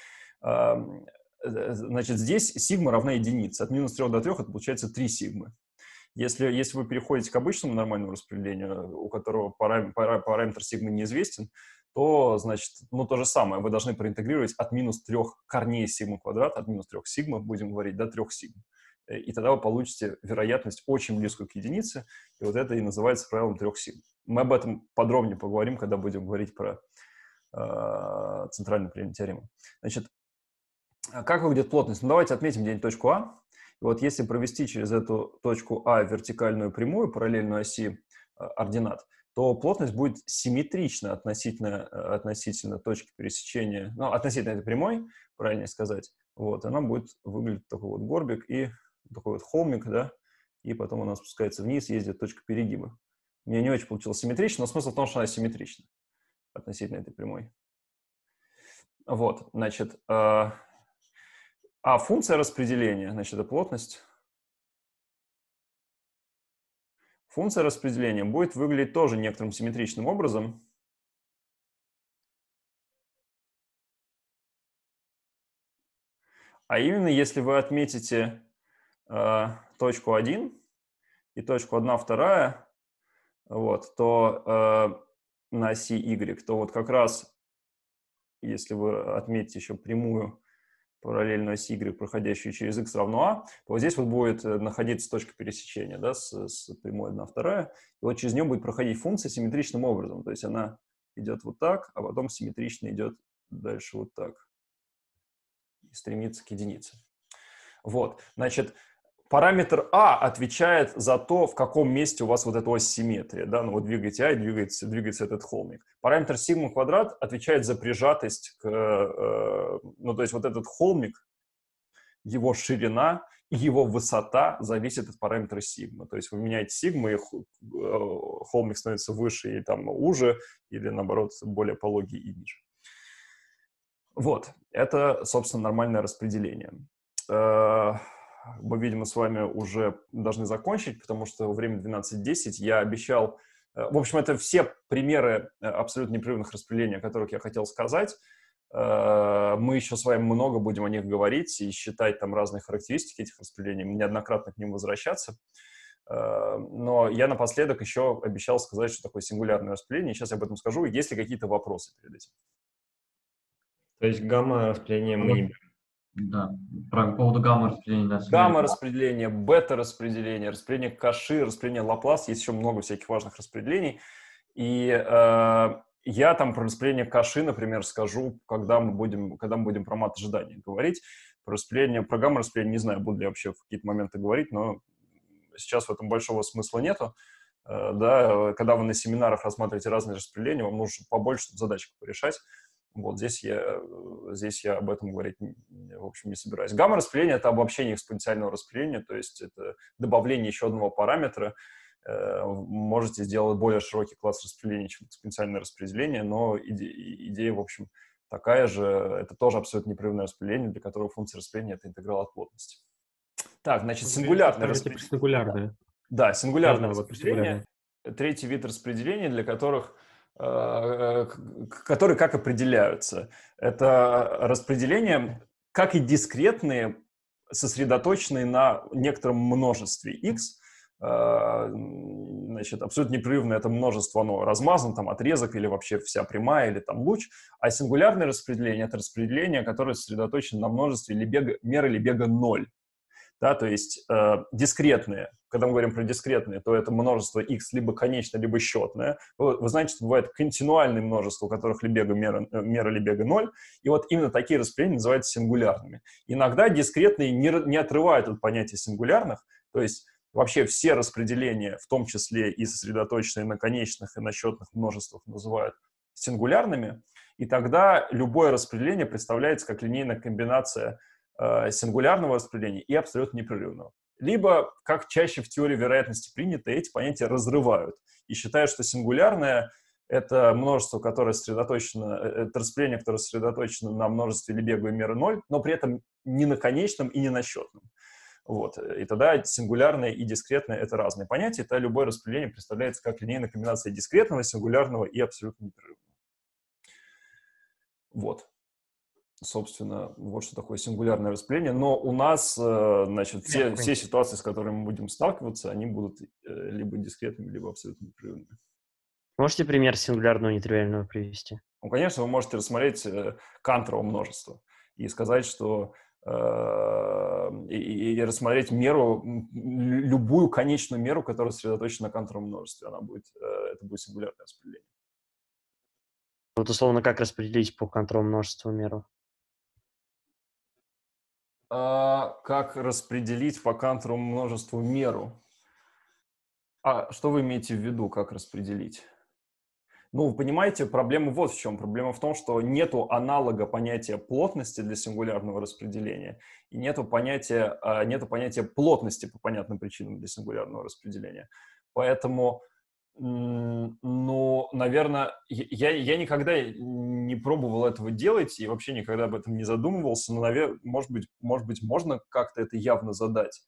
Значит, здесь сигма равна единице. От минус трех до трех это получается три сигмы. Если, если вы переходите к обычному нормальному распределению, у которого параметр, параметр сигмы неизвестен, то, значит, ну, то же самое. Вы должны проинтегрировать от минус трех корней сигма квадрат, от минус трех сигма, будем говорить, до трех сигм. И тогда вы получите вероятность очень близкую к единице, и вот это и называется правилом трех сигм. Мы об этом подробнее поговорим, когда будем говорить про э, центральную предельную теорему. Значит, как выглядит плотность? Ну, давайте отметим где-нибудь точку А. И вот если провести через эту точку А вертикальную прямую, параллельную оси э, ординат, то плотность будет симметрична относительно, относительно точки пересечения, ну, относительно этой прямой, правильнее сказать. Вот, она будет выглядеть такой вот горбик и такой вот холмик, да, и потом она спускается вниз, ездит точка перегиба. У меня не очень получилось симметрично, но смысл в том, что она симметрична относительно этой прямой. Вот, значит, э, а функция распределения, значит, это плотность. Функция распределения будет выглядеть тоже некоторым симметричным образом. А именно, если вы отметите э, точку один и точку одна вторая, вот, то э, на оси y, то вот как раз, если вы отметите еще прямую параллельную оси y, проходящую через x равно a, то вот здесь вот будет находиться точка пересечения, да, с, с прямой одна вторая, и вот через нее будет проходить функция симметричным образом, то есть она идет вот так, а потом симметрично идет дальше вот так и стремится к единице. Вот, значит, параметр а отвечает за то, в каком месте у вас вот эта ось симметрия, да, ну вот двигаете а и двигается, двигается этот холмик. Параметр сигма квадрат отвечает за прижатость к, э, ну то есть вот этот холмик, его ширина и его высота зависит от параметра сигма. То есть вы меняете сигму, и холмик становится выше и там уже, или наоборот более пологий и ниже. Вот, это, собственно, нормальное распределение. Мы, видимо, с вами уже должны закончить, потому что время двенадцать десять. Я обещал... В общем, это все примеры абсолютно непрерывных распределений, о которых я хотел сказать. Мы еще с вами много будем о них говорить и считать там разные характеристики этих распределений, неоднократно к ним возвращаться. Но я напоследок еще обещал сказать, что такое сингулярное распределение. Сейчас я об этом скажу. Есть ли какие-то вопросы перед этим? То есть гамма-распределение мы не берем. Да, по поводу гамма-распределения. Гамма-распределение, бета-распределение, распределение Каши, распределение Лаплас. Есть еще много всяких важных распределений. И э, я там про распределение Каши, например, скажу, когда мы будем, когда мы будем про мат ожидания говорить. Про распределение, про гамма-распределение не знаю, буду ли я вообще в какие-то моменты говорить, но сейчас в этом большого смысла нету. Э, да, когда вы на семинарах рассматриваете разные распределения, вам нужно побольше, чтобы задачку порешать. Вот здесь я, здесь я об этом говорить, в общем, не собираюсь. Гамма-распределение — это обобщение экспоненциального распределения, то есть это добавление еще одного параметра. Можете сделать более широкий класс распределения, чем экспоненциальное распределение, но иде- идея, в общем, такая же. Это тоже абсолютно непрерывное распределение, для которого функция распределения — это интеграл от плотности. Так, значит, сингулярное распределение. Сингулярное. Да, сингулярное Можно вот распределение. Третий вид распределения, для которых которые как определяются. Это распределения, как и дискретные, сосредоточенные на некотором множестве x. Значит, абсолютно непрерывное это множество, оно размазано, там отрезок или вообще вся прямая, или там луч. А сингулярное распределение — это распределение, которое сосредоточено на множестве Лебега, меры Лебега ноль. Да, то есть э, дискретные, когда мы говорим про дискретные, то это множество x либо конечное, либо счетное. Вы, вы знаете, что бывает континуальные множества, у которых Лебега мера, мера Лебега ноль, и вот именно такие распределения называются сингулярными. Иногда дискретные не, не отрывают от понятия сингулярных, то есть вообще все распределения, в том числе и сосредоточенные на конечных и на счетных множествах, называют сингулярными, и тогда любое распределение представляется как линейная комбинация сингулярного распределения и абсолютно непрерывного. Либо, как чаще в теории вероятности принято, эти понятия разрывают и считают, что сингулярное — это множество, которое сосредоточено, это распределение, которое сосредоточено на множестве Лебеговой меры ноль, но при этом не на конечном и не на счетном. Вот. И тогда сингулярное и дискретное — это разные понятия. Это любое распределение представляется как линейная комбинация дискретного, сингулярного и абсолютно непрерывного. Вот. Собственно, вот что такое сингулярное распределение. Но у нас, значит, все, все ситуации, с которыми мы будем сталкиваться, они будут либо дискретными, либо абсолютно непрерывными. Можете пример сингулярного нетривиального привести? Ну, конечно, вы можете рассмотреть Канторово множество и сказать, что э, и, и рассмотреть меру, любую конечную меру, которая сосредоточена на Канторовом множестве. Она будет, это будет сингулярное распределение. Вот условно, как распределить по Канторовому множеству меру? А, как распределить по Канторовому множеству меру? А что вы имеете в виду, как распределить? Ну, вы понимаете, проблема вот в чем. Проблема в том, что нету аналога понятия плотности для сингулярного распределения и нету понятия, нету понятия плотности по понятным причинам для сингулярного распределения. Поэтому, ну, наверное, я, я никогда не пробовал этого делать и вообще никогда об этом не задумывался, но, наверное, может быть, может быть, можно как-то это явно задать.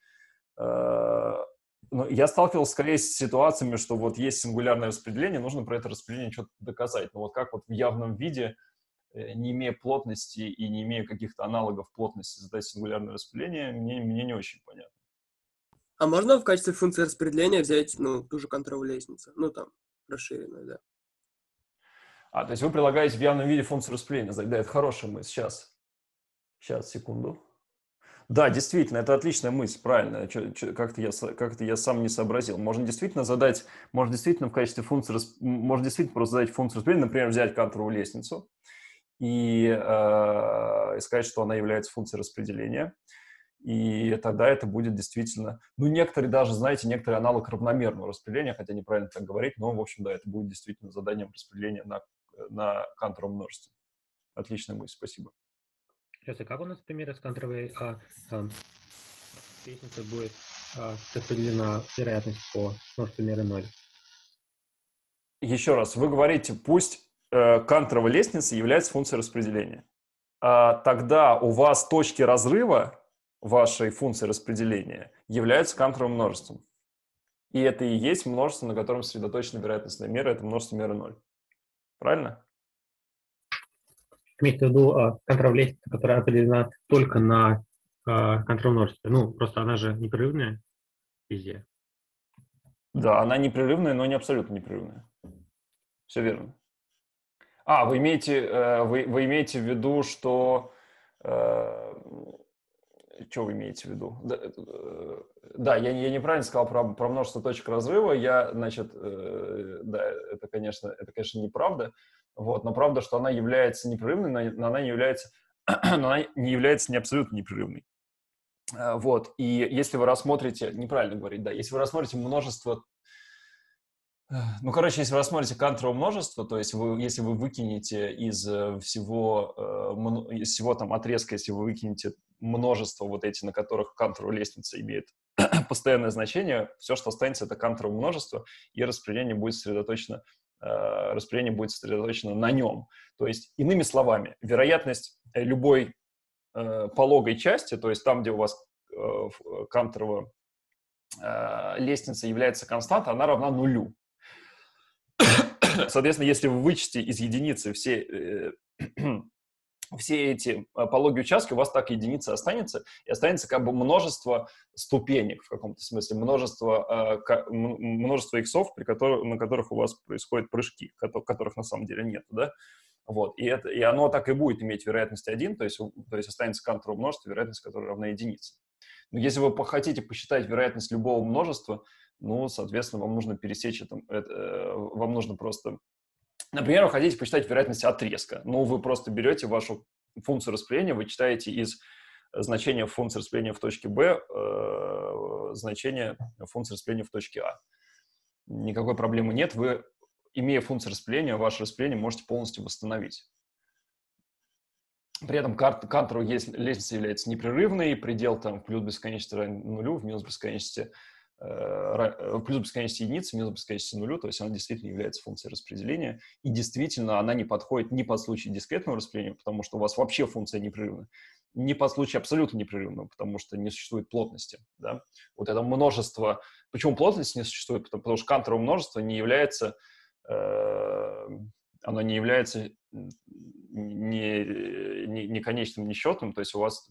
Но я сталкивался скорее с ситуациями, что вот есть сингулярное распределение, нужно про это распределение что-то доказать. Но вот как вот в явном виде, не имея плотности и не имея каких-то аналогов плотности, задать сингулярное распределение, мне, мне не очень понятно. А можно в качестве функции распределения взять, ну, ту же Канторову лестницу? Ну, там, расширенную, да. А, то есть вы прилагаете в явном виде функцию распределения. Да, это хорошая мысль. Сейчас. Сейчас, секунду. Да, действительно, это отличная мысль, правильно. Как-то я, как-то я сам не сообразил. Можно действительно задать, можно действительно в качестве функции, можно действительно просто задать функцию распределения, например, взять Канторову лестницу и, э, и сказать, что она является функцией распределения. И тогда это будет действительно, ну, некоторые даже, знаете, некоторый аналог равномерного распределения, хотя неправильно так говорить, но, в общем, да, это будет действительно заданием распределения на, на Канторовом множестве. Отличная мысль, спасибо. Сейчас, и как у нас примеры с Канторовой а, а, лестницы будет а, распределена вероятность по множеству меры ноль? Еще раз, вы говорите, пусть э, Канторова лестница является функцией распределения. тогда у вас точки разрыва вашей функции распределения являются кантовым множеством. И это и есть множество, на котором сосредоточена вероятностная мера, это множество меры ноль. Правильно? Имеется в виду а, кантовая лестница, которая определена только на а, кантовом множестве. Ну, просто она же непрерывная везде. Да, она непрерывная, но не абсолютно непрерывная. Все верно. А, вы имеете, вы, вы имеете в виду, что... Что вы имеете в виду? Да, да я, я неправильно сказал про, про множество точек разрыва. Я, значит, да, это, конечно, это, конечно, неправда. Вот, но правда, что она является непрерывной, но она не является, но она не является не абсолютно непрерывной. Вот, и если вы рассмотрите, неправильно говорить, да, если вы рассмотрите множество, ну, короче, если вы рассмотрите кантово множество, то есть вы, если вы выкинете из всего, из всего там отрезка, если вы выкинете множество вот эти, на которых кантовая лестница имеет постоянное значение, все, что останется, это кантово множество, и распределение будет сосредоточено, распределение будет сосредоточено на нем. То есть, иными словами, вероятность любой пологой части, то есть там, где у вас кантовая лестница является константой, она равна нулю. Соответственно, если вы вычтете из единицы все, все эти пологие участки, у вас так единица останется, и останется как бы множество ступенек в каком-то смысле, множество, множество иксов, при которых, на которых у вас происходят прыжки, которых на самом деле нет, да? Вот, и, это, и оно так и будет иметь вероятность один, то есть, то есть останется кантово множество, вероятность которой равна единице. Но если вы хотите посчитать вероятность любого множества, ну, соответственно, вам нужно пересечь это, это, вам нужно просто... Например, вы хотите посчитать вероятность отрезка. Ну, вы просто берете вашу функцию распределения, вы читаете из значения функции распределения в точке B э, значение функции распределения в точке А. Никакой проблемы нет. Вы, имея функцию распределения, ваше распределение можете полностью восстановить. При этом кантовая лестница является непрерывной, предел там в плюс бесконечности равен нулю, в минус бесконечности, э, плюс бесконечности единицы, в минус бесконечности нулю, то есть она действительно является функцией распределения, и действительно она не подходит ни под случай дискретного распределения, потому что у вас вообще функция непрерывна, ни под случай абсолютно непрерывного, потому что не существует плотности. Да? Вот это множество... Почему плотности не существует? Потому, потому что кантово множество не является... Э, оно не является не, не, не конечным, не счетным, то есть у вас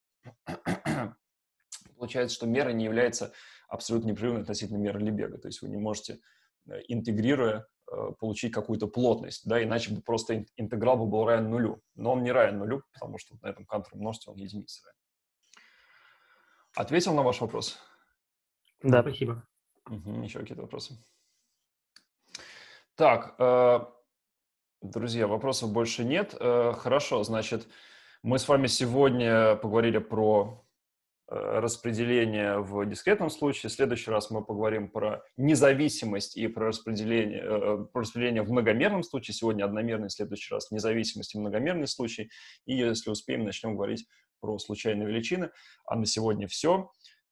получается, что мера не является абсолютно непрерывной относительно меры Лебега, то есть вы не можете, интегрируя, получить какую-то плотность, да, иначе бы просто интеграл бы был равен нулю, но он не равен нулю, потому что на этом кантовом множестве он единице равен. Ответил на ваш вопрос? Да, спасибо. Угу, еще какие-то вопросы? Так, э, друзья, вопросов больше нет. Э, хорошо, значит, мы с вами сегодня поговорили про э, распределение в дискретном случае. В следующий раз мы поговорим про независимость и про распределение, э, про распределение в многомерном случае. Сегодня одномерный, в следующий раз независимость и многомерный случай. И если успеем, начнем говорить про случайные величины. А на сегодня все.